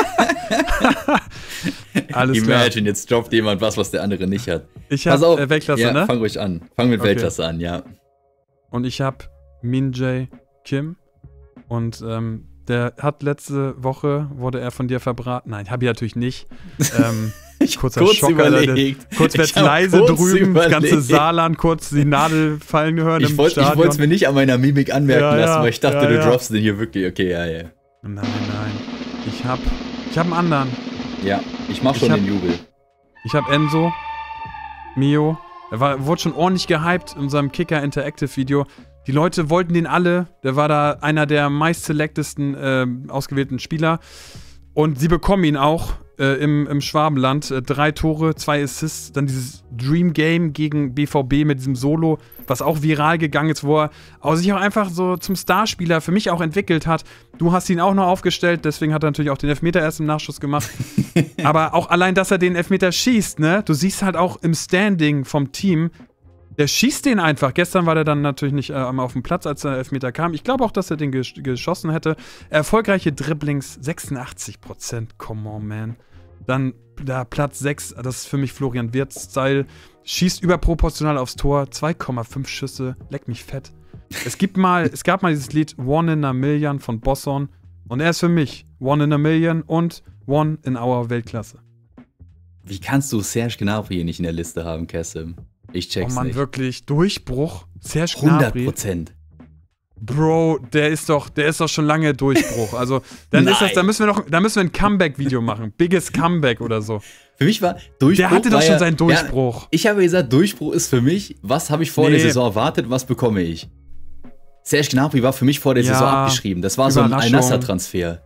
[SPEAKER 1] Alles klar.
[SPEAKER 2] Imagine, jetzt droppt jemand was der andere nicht hat.
[SPEAKER 1] Ich habe Weltklasse, ne?
[SPEAKER 2] Fang ruhig an. Fang mit Weltklasse an, ja.
[SPEAKER 1] Und ich habe Min-Jae Kim. Und der hat letzte Woche, wurde er von dir verbraten. Nein, habe ich natürlich nicht. Kurzer
[SPEAKER 2] kurz
[SPEAKER 1] Schocker,
[SPEAKER 2] überlegt.
[SPEAKER 1] Kurz wird's leise drüben, das ganze Saarland kurz die Nadel fallen gehört im Stadion.
[SPEAKER 2] Ich wollte es mir nicht an meiner Mimik anmerken lassen, weil ich dachte, du droppst den hier wirklich. Okay, ja.
[SPEAKER 1] Nein. Ich hab einen anderen.
[SPEAKER 2] Ja, ich mach schon den Jubel.
[SPEAKER 1] Ich hab Enzo, Mio. Wurde schon ordentlich gehypt in unserem Kicker Interactive Video. Die Leute wollten den alle. Der war da einer der meist selectesten ausgewählten Spieler. Und sie bekommen ihn auch im Schwabenland. 3 Tore, 2 Assists. Dann dieses Dream Game gegen BVB mit diesem Solo, was auch viral gegangen ist, wo er sich auch einfach so zum Starspieler für mich auch entwickelt hat. Du hast ihn auch noch aufgestellt, deswegen hat er natürlich auch den Elfmeter erst im Nachschuss gemacht. Aber auch allein, dass er den Elfmeter schießt, ne? Du siehst halt auch im Standing vom Team, der schießt den einfach. Gestern war der dann natürlich nicht auf dem Platz, als der Elfmeter kam. Ich glaube auch, dass er den geschossen hätte. Erfolgreiche Dribblings, 86%. Come on, man. Dann da Platz 6, das ist für mich Florian Wirtz-Style. Schießt überproportional aufs Tor. 2,5 Schüsse. Leck mich fett. Es gab mal dieses Lied One in a Million von Bosson. Und er ist für mich One in a Million und One in our Weltklasse.
[SPEAKER 2] Wie kannst du Serge Gnabry hier nicht in der Liste haben, Kessim? Ich check's nicht.
[SPEAKER 1] Oh Mann, wirklich. Durchbruch. Serge Gnabry.
[SPEAKER 2] 100%.
[SPEAKER 1] Bro, der ist doch schon lange Durchbruch. Also, da müssen wir ein Comeback-Video machen. Biggest Comeback oder so.
[SPEAKER 2] Für mich war Durchbruch.
[SPEAKER 1] Der hatte doch schon seinen Durchbruch.
[SPEAKER 2] Ja, ich habe gesagt, Durchbruch ist für mich, was habe ich vor der Saison erwartet, was bekomme ich? Serge Gnabry war für mich vor der Saison abgeschrieben. Das war so ein Al-Nassr-Transfer.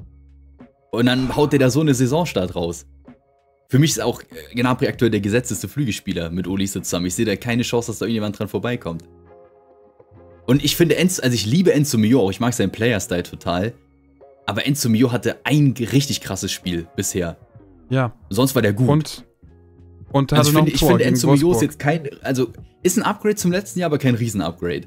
[SPEAKER 2] Und dann haut der da so eine Saisonstart raus. Für mich ist auch Gnabry aktuell der gesetzteste Flügelspieler mit Olise zusammen. Ich sehe da keine Chance, dass da irgendjemand dran vorbeikommt. Und ich finde ich liebe Enzo Mio auch. Ich mag seinen Player-Style total. Aber Enzo Mio hatte ein richtig krasses Spiel bisher.
[SPEAKER 1] Ja.
[SPEAKER 2] Sonst war der gut.
[SPEAKER 1] Und
[SPEAKER 2] also ich finde Enzo Mio ist jetzt ist ein Upgrade zum letzten Jahr, aber kein Riesen-Upgrade.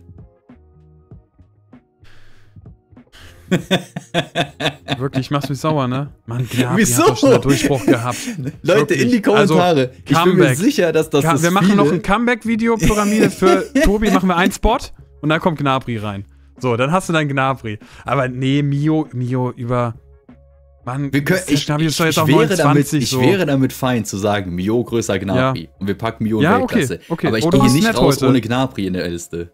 [SPEAKER 1] Wirklich, ich mach's mich sauer, ne? Mann, Wieso? Hat doch schon einen Durchbruch gehabt.
[SPEAKER 2] Leute, wirklich. In die Kommentare. Also, ich bin mir sicher, dass das
[SPEAKER 1] wir machen noch ein Comeback-Video-Pyramide für Tobi, machen wir einen Spot und dann kommt Gnabry rein. So, dann hast du dein Gnabry. Aber nee, Mio über... Mann,
[SPEAKER 2] ich wäre damit fein zu sagen, Mio größer Gnabry. Ja. Und wir packen Mio in Weltklasse.
[SPEAKER 1] Okay.
[SPEAKER 2] Aber ich gehe nicht raus ohne Gnabry in der Liste.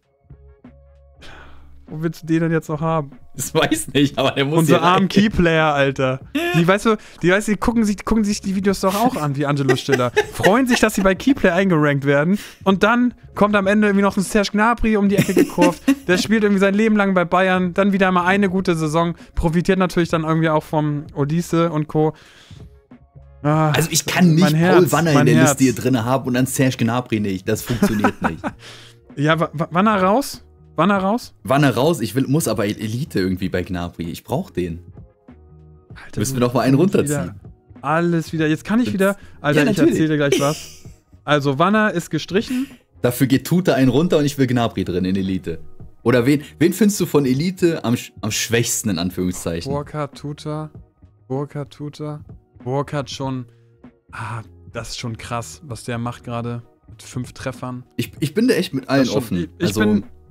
[SPEAKER 1] Wo willst du den denn jetzt noch haben?
[SPEAKER 2] Das weiß nicht, aber der muss
[SPEAKER 1] unser armen Keyplayer, Alter. Die gucken sich die Videos doch auch an, wie Angelo Stiller. Freuen sich, dass sie bei Keyplayer eingerankt werden. Und dann kommt am Ende irgendwie noch ein Serge Gnabry um die Ecke gekurvt. Der spielt irgendwie sein Leben lang bei Bayern. Dann wieder mal eine gute Saison. Profitiert natürlich dann irgendwie auch vom Olise und Co.
[SPEAKER 2] Also ich kann nicht Paul Wanner in der Liste hier drin haben und dann Serge Gnabry nicht. Das funktioniert nicht.
[SPEAKER 1] Ja, Wanner raus? Wann er raus?
[SPEAKER 2] Muss aber Elite irgendwie bei Gnabry. Ich brauch den. Alter, müssen wir doch mal einen runterziehen.
[SPEAKER 1] Alles wieder. Jetzt kann ich wieder. Alter, ja, ich erzähle dir gleich was. Also, Wanner ist gestrichen.
[SPEAKER 2] Dafür geht Tuta einen runter und ich will Gnabry drin in Elite. Oder wen findest du von Elite am schwächsten, in Anführungszeichen?
[SPEAKER 1] Burkhardt, Tuta. Burkhardt schon. Das ist schon krass, was der macht gerade. Mit 5 Treffern.
[SPEAKER 2] Ich bin da echt mit allen offen.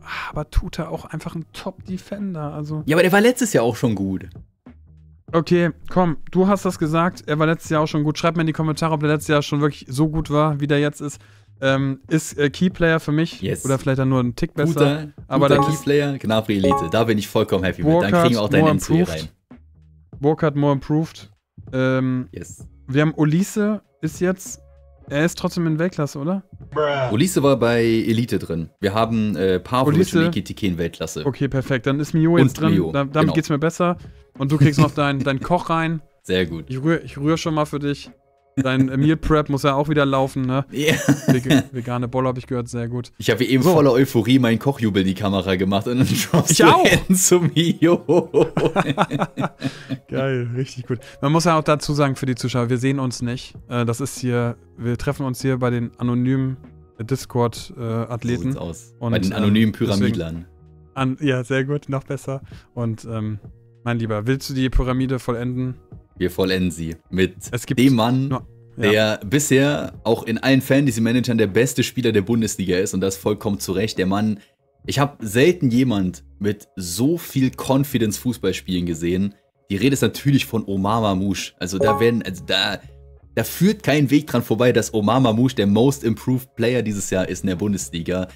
[SPEAKER 1] aber Tuta auch einfach ein Top-Defender. Also.
[SPEAKER 2] Ja, aber der war letztes Jahr auch schon gut.
[SPEAKER 1] Okay, komm, du hast das gesagt, er war letztes Jahr auch schon gut. Schreib mir in die Kommentare, ob der letztes Jahr schon wirklich so gut war, wie der jetzt ist. Ist Keyplayer für mich.
[SPEAKER 2] Yes.
[SPEAKER 1] Oder vielleicht dann nur ein Tick besser.
[SPEAKER 2] Aber dann Keyplayer, Gnabry Elite. Da bin ich vollkommen happy mit. Dann kriegen wir auch deinen Enzo hier rein.
[SPEAKER 1] Burkhardt more improved.
[SPEAKER 2] Yes.
[SPEAKER 1] Wir haben Olise, er ist trotzdem in Weltklasse, oder?
[SPEAKER 2] Olise war bei Elite drin. Wir haben Pavlovic und Ekitike in Weltklasse.
[SPEAKER 1] Okay, perfekt. Dann ist Mio jetzt drin.
[SPEAKER 2] Mio,
[SPEAKER 1] damit
[SPEAKER 2] genau.
[SPEAKER 1] Geht's mir besser. Und du kriegst noch deinen Koch rein.
[SPEAKER 2] Sehr gut.
[SPEAKER 1] Ich rühr schon mal für dich. Dein Meal Prep muss ja auch wieder laufen, ne?
[SPEAKER 2] Ja.
[SPEAKER 1] Vegane Bolle habe ich gehört, sehr gut.
[SPEAKER 2] Ich habe eben voller Euphorie meinen Kochjubel in die Kamera gemacht und dann schaust
[SPEAKER 1] ich auch
[SPEAKER 2] zu Mio.
[SPEAKER 1] Geil, richtig gut. Man muss ja auch dazu sagen für die Zuschauer, wir sehen uns nicht. Das ist hier, wir treffen uns hier bei den anonymen Discord-Athleten.
[SPEAKER 2] So sieht's aus. Bei den anonymen Pyramidlern.
[SPEAKER 1] Ja, sehr gut, noch besser. Und mein Lieber, willst du die Pyramide vollenden?
[SPEAKER 2] Wir vollenden sie mit dem Mann, der bisher auch in allen Fantasy-Managern der beste Spieler der Bundesliga ist und das vollkommen zu Recht. Der Mann, ich habe selten jemand mit so viel Confidence Fußball spielen gesehen. Die Rede ist natürlich von Omar Mamouche. Also da führt kein Weg dran vorbei, dass Omar Mamouche der Most Improved Player dieses Jahr ist in der Bundesliga.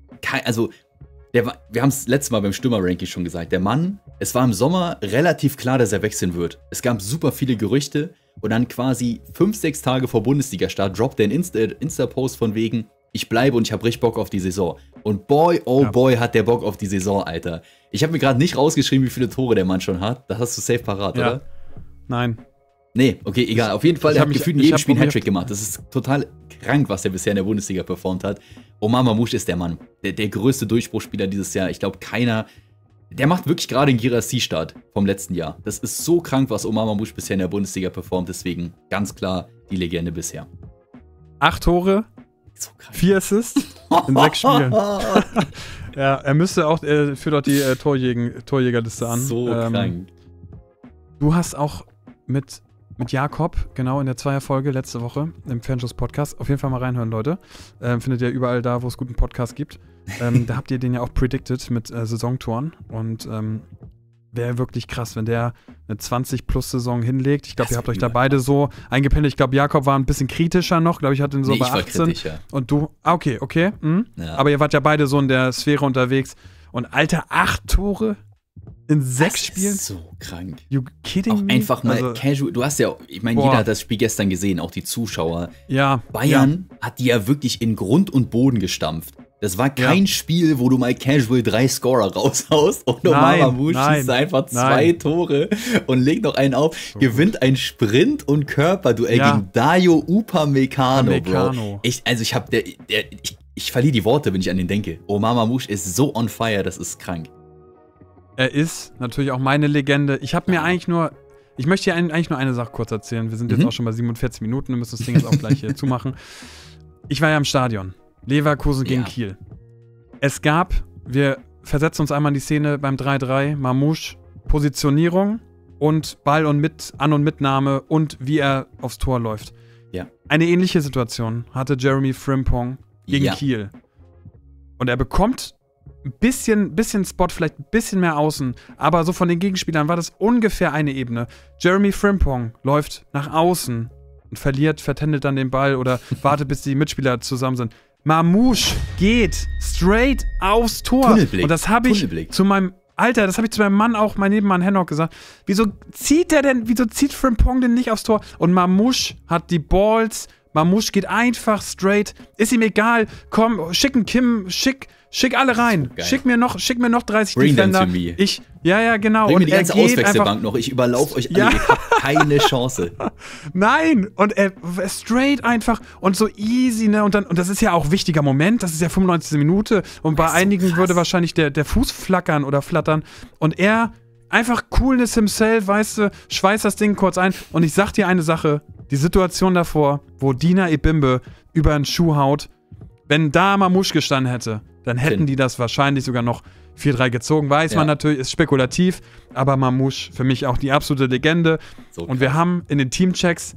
[SPEAKER 2] Wir haben es letztes Mal beim Stürmer-Ranking schon gesagt, der Mann, es war im Sommer relativ klar, dass er wechseln wird. Es gab super viele Gerüchte und dann quasi 5-6 Tage vor Bundesliga-Start droppt er einen Insta-Post von wegen, ich bleibe und ich habe richtig Bock auf die Saison. Und boy, boy, hat der Bock auf die Saison, Alter. Ich habe mir gerade nicht rausgeschrieben, wie viele Tore der Mann schon hat. Das hast du safe parat, oder?
[SPEAKER 1] Nein.
[SPEAKER 2] Nee, okay, egal. Auf jeden Fall, der hat gefühlt in jedem Spiel einen Hattrick gemacht. Das ist total krank, was er bisher in der Bundesliga performt hat. Omar Mamouche ist der Mann. Der größte Durchbruchsspieler dieses Jahr. Ich glaube, der macht wirklich gerade einen Girassi-Start vom letzten Jahr. Das ist so krank, was Omar Mamouche bisher in der Bundesliga performt. Deswegen ganz klar die Legende bisher.
[SPEAKER 1] 8 Tore,
[SPEAKER 2] so krank.
[SPEAKER 1] 4 Assists in 6 Spielen. Ja, er müsste auch, führt auch die Torjägerliste an.
[SPEAKER 2] So krank.
[SPEAKER 1] Du hast auch mit Jakob, genau, in der Zweierfolge letzte Woche im Fanschuss-Podcast. Auf jeden Fall mal reinhören, Leute. Findet ihr überall da, wo es guten Podcast gibt. Da habt ihr den ja auch predicted mit Saisontoren. Und wäre wirklich krass, wenn der eine 20-Plus-Saison hinlegt. Ich glaube, ihr habt euch da beide so eingependelt. Ich glaube, Jakob war ein bisschen kritischer noch. Ich glaube, ich hatte ihn so bei 18.
[SPEAKER 2] Kritischer.
[SPEAKER 1] Und du, okay.
[SPEAKER 2] Ja.
[SPEAKER 1] Aber ihr wart ja beide so in der Sphäre unterwegs. Und Alter, 8 Tore in 6 Spielen?
[SPEAKER 2] Das ist so krank.
[SPEAKER 1] You kidding
[SPEAKER 2] auch
[SPEAKER 1] me?
[SPEAKER 2] einfach mal casual. Du hast ja, ich meine, jeder hat das Spiel gestern gesehen, auch die Zuschauer.
[SPEAKER 1] Ja.
[SPEAKER 2] Bayern hat die ja wirklich in Grund und Boden gestampft. Das war kein Spiel, wo du mal casual 3 Scorer raushaust und Omar Mamouche schießt einfach 2 Tore und legt noch einen auf, gewinnt ein Sprint- und Körperduell gegen Dayo Upamecano, Bro. Ich verliere die Worte, wenn ich an den denke. Omar Mamouche ist so on fire, das ist krank.
[SPEAKER 1] Er ist natürlich auch meine Legende. Ich möchte hier eigentlich nur eine Sache kurz erzählen. Wir sind jetzt auch schon bei 47 Minuten, wir müssen das Ding jetzt auch gleich hier zumachen. Ich war ja im Stadion. Leverkusen gegen Kiel. Wir versetzen uns einmal in die Szene beim 3-3, Mamouche, Positionierung und Ball und An- und Mitnahme und wie er aufs Tor läuft.
[SPEAKER 2] Ja.
[SPEAKER 1] Eine ähnliche Situation hatte Jeremy Frimpong gegen Kiel. Und er bekommt ein bisschen Spot, vielleicht ein bisschen mehr außen, aber so von den Gegenspielern war das ungefähr eine Ebene. Jeremy Frimpong läuft nach außen und vertändelt dann den Ball oder wartet, bis die Mitspieler zusammen sind. Mamouche geht straight aufs Tor.
[SPEAKER 2] Tunnelblick.
[SPEAKER 1] Und das habe ich zu meinem Mann auch, mein Nebenmann Henok gesagt. Wieso zieht Frimpong denn nicht aufs Tor? Und Mamouche hat die Balls. Mamouche geht einfach straight. Ist ihm egal. Komm, schick alle rein. Schick mir noch 30
[SPEAKER 2] Bring
[SPEAKER 1] Defender.
[SPEAKER 2] them to me.
[SPEAKER 1] Ja, genau.
[SPEAKER 2] Bring mir die ganze Auswechselbank noch. Ich überlaufe euch alle. Ihr habt keine Chance.
[SPEAKER 1] Nein. Und er straight einfach und so easy, ne? Und das ist ja auch ein wichtiger Moment. Das ist ja 95. Minute. Und bei einigen würde wahrscheinlich der Fuß flackern. Und er einfach Coolness himself, weißt du, schweißt das Ding kurz ein. Und ich sag dir eine Sache. Die Situation davor, wo Dina Ebimbe über einen Schuh haut, wenn da Mamouche gestanden hätte, dann hätten die das wahrscheinlich sogar noch 4-3 gezogen. Weiß man natürlich, ist spekulativ, aber Mamouche für mich auch die absolute Legende. So und wir haben in den Teamchecks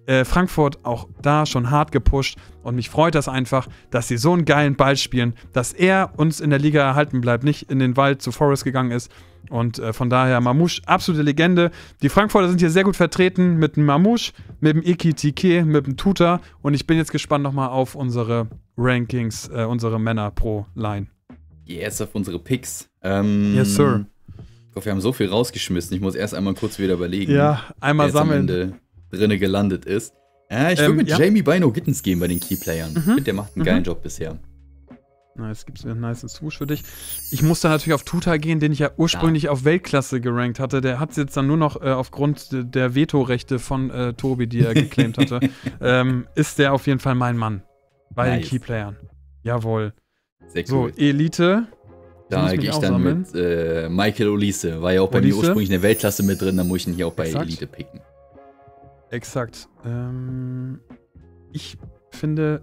[SPEAKER 1] Frankfurt auch da schon hart gepusht und mich freut das einfach, dass sie so einen geilen Ball spielen, dass er uns in der Liga erhalten bleibt, nicht in den Wald zu Forest gegangen ist und von daher Mamouche, absolute Legende. Die Frankfurter sind hier sehr gut vertreten mit dem Mamouche, mit dem Ekitike, mit dem Tuta und ich bin jetzt gespannt nochmal auf unsere Rankings, unsere Männer pro Line.
[SPEAKER 2] Yes, auf unsere Picks.
[SPEAKER 1] Yes, sir.
[SPEAKER 2] Ich hoffe, wir haben so viel rausgeschmissen. Ich muss erst einmal kurz wieder überlegen.
[SPEAKER 1] Ja, einmal sammeln.
[SPEAKER 2] Wer drinne gelandet ist. Ich würde mit Jamie Bino Gittens gehen bei den Keyplayern. Ich finde, der macht einen geilen Job bisher.
[SPEAKER 1] Nice, gibt's einen nice Swoosh für dich. Ich muss dann natürlich auf Tuta gehen, den ich ja ursprünglich auf Weltklasse gerankt hatte. Der hat es jetzt dann nur noch aufgrund der Vetorechte von Tobi, die er geclaimt hatte, ist der auf jeden Fall mein Mann bei den Keyplayern. Jawohl.
[SPEAKER 2] Sehr cool.
[SPEAKER 1] So, Elite.
[SPEAKER 2] Da gehe ich dann mit Michael Olise. War ja auch bei mir ursprünglich in der Weltklasse mit drin, dann muss ich ihn hier auch bei Elite picken.
[SPEAKER 1] Exakt. Ich finde.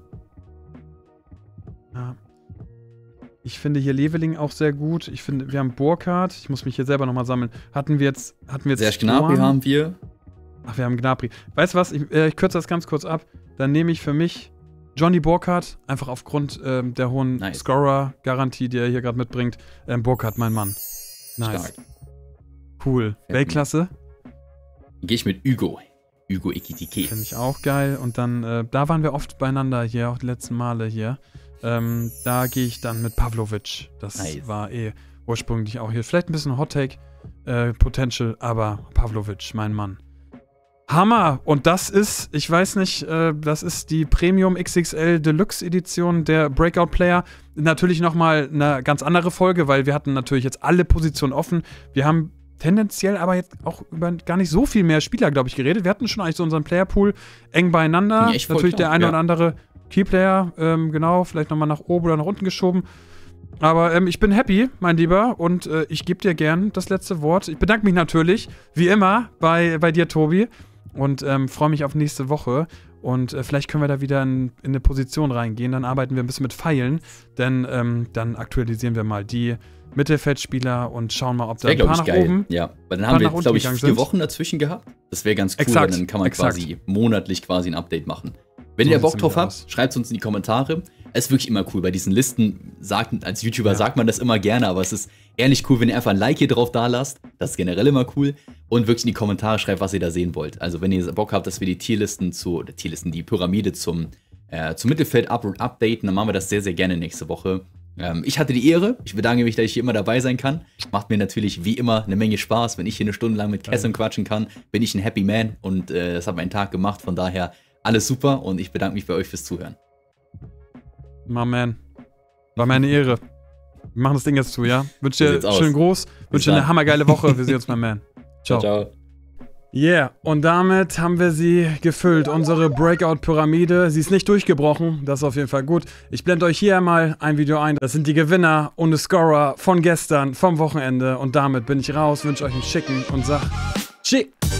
[SPEAKER 1] Ja. Ich finde hier Leveling auch sehr gut. Ich finde, wir haben Burkhardt. Ich muss mich hier selber nochmal sammeln. Hatten wir jetzt
[SPEAKER 2] Serge Gnabry haben wir.
[SPEAKER 1] Ach, wir haben Gnabry. Weißt du was? Ich kürze das ganz kurz ab. Dann nehme ich für mich Johnny Burkhardt, einfach aufgrund der hohen Scorer-Garantie, die er hier gerade mitbringt. Burkhardt, mein Mann. Nice. Stark. Cool. Weltklasse?
[SPEAKER 2] Gehe ich mit Hugo Ekitike.
[SPEAKER 1] Finde ich auch geil. Und dann, da waren wir oft beieinander hier, auch die letzten Male hier. Da gehe ich dann mit Pavlovic. Das war ursprünglich auch hier. Vielleicht ein bisschen Hot-Take Potential, aber Pavlovic, mein Mann. Hammer! Und das ist, ich weiß nicht, das ist die Premium XXL Deluxe Edition der Breakout Player. Natürlich nochmal eine ganz andere Folge, weil wir hatten natürlich jetzt alle Positionen offen. Wir haben tendenziell aber jetzt auch über gar nicht so viel mehr Spieler, glaube ich, geredet. Wir hatten schon eigentlich so unseren Player-Pool eng beieinander. Natürlich der eine oder andere Keyplayer, genau, vielleicht nochmal nach oben oder nach unten geschoben. Aber ich bin happy, mein Lieber, und ich gebe dir gern das letzte Wort. Ich bedanke mich natürlich, wie immer, bei dir, Tobi, und freue mich auf nächste Woche. Und vielleicht können wir da wieder in eine Position reingehen. Dann arbeiten wir ein bisschen mit Pfeilen, denn dann aktualisieren wir mal die Mittelfeldspieler und schauen mal, ob da ein paar nach oben.
[SPEAKER 2] Ja, weil dann haben wir jetzt, glaube ich, 4 Wochen dazwischen gehabt. Das wäre ganz cool, weil dann kann man quasi monatlich ein Update machen. Wenn ihr Bock drauf habt, schreibt es uns in die Kommentare. Es ist wirklich immer cool. Bei diesen Listen, als YouTuber sagt man das immer gerne, aber es ist ehrlich cool, wenn ihr einfach ein Like hier drauf da lasst. Das ist generell immer cool. Und wirklich in die Kommentare schreibt, was ihr da sehen wollt. Also wenn ihr Bock habt, dass wir die die Pyramide zum Mittelfeld updaten, dann machen wir das sehr, sehr gerne nächste Woche. Ich hatte die Ehre. Ich bedanke mich, dass ich hier immer dabei sein kann. Macht mir natürlich wie immer eine Menge Spaß. Wenn ich hier eine Stunde lang mit Kessim quatschen kann, bin ich ein Happy Man. Und das hat meinen Tag gemacht. Von daher alles super und ich bedanke mich bei euch fürs Zuhören.
[SPEAKER 1] My man. War meine Ehre. Wir machen das Ding jetzt zu, ja? Wünsche dir schön groß. Wünsche dir eine hammergeile Woche. Wir sehen uns, my man. Ciao. Ciao. Yeah, und damit haben wir sie gefüllt, unsere Breakout-Pyramide. Sie ist nicht durchgebrochen, das ist auf jeden Fall gut. Ich blende euch hier einmal ein Video ein. Das sind die Gewinner und Scorer von gestern, vom Wochenende. Und damit bin ich raus, wünsche euch einen schicken und sag Tschüss.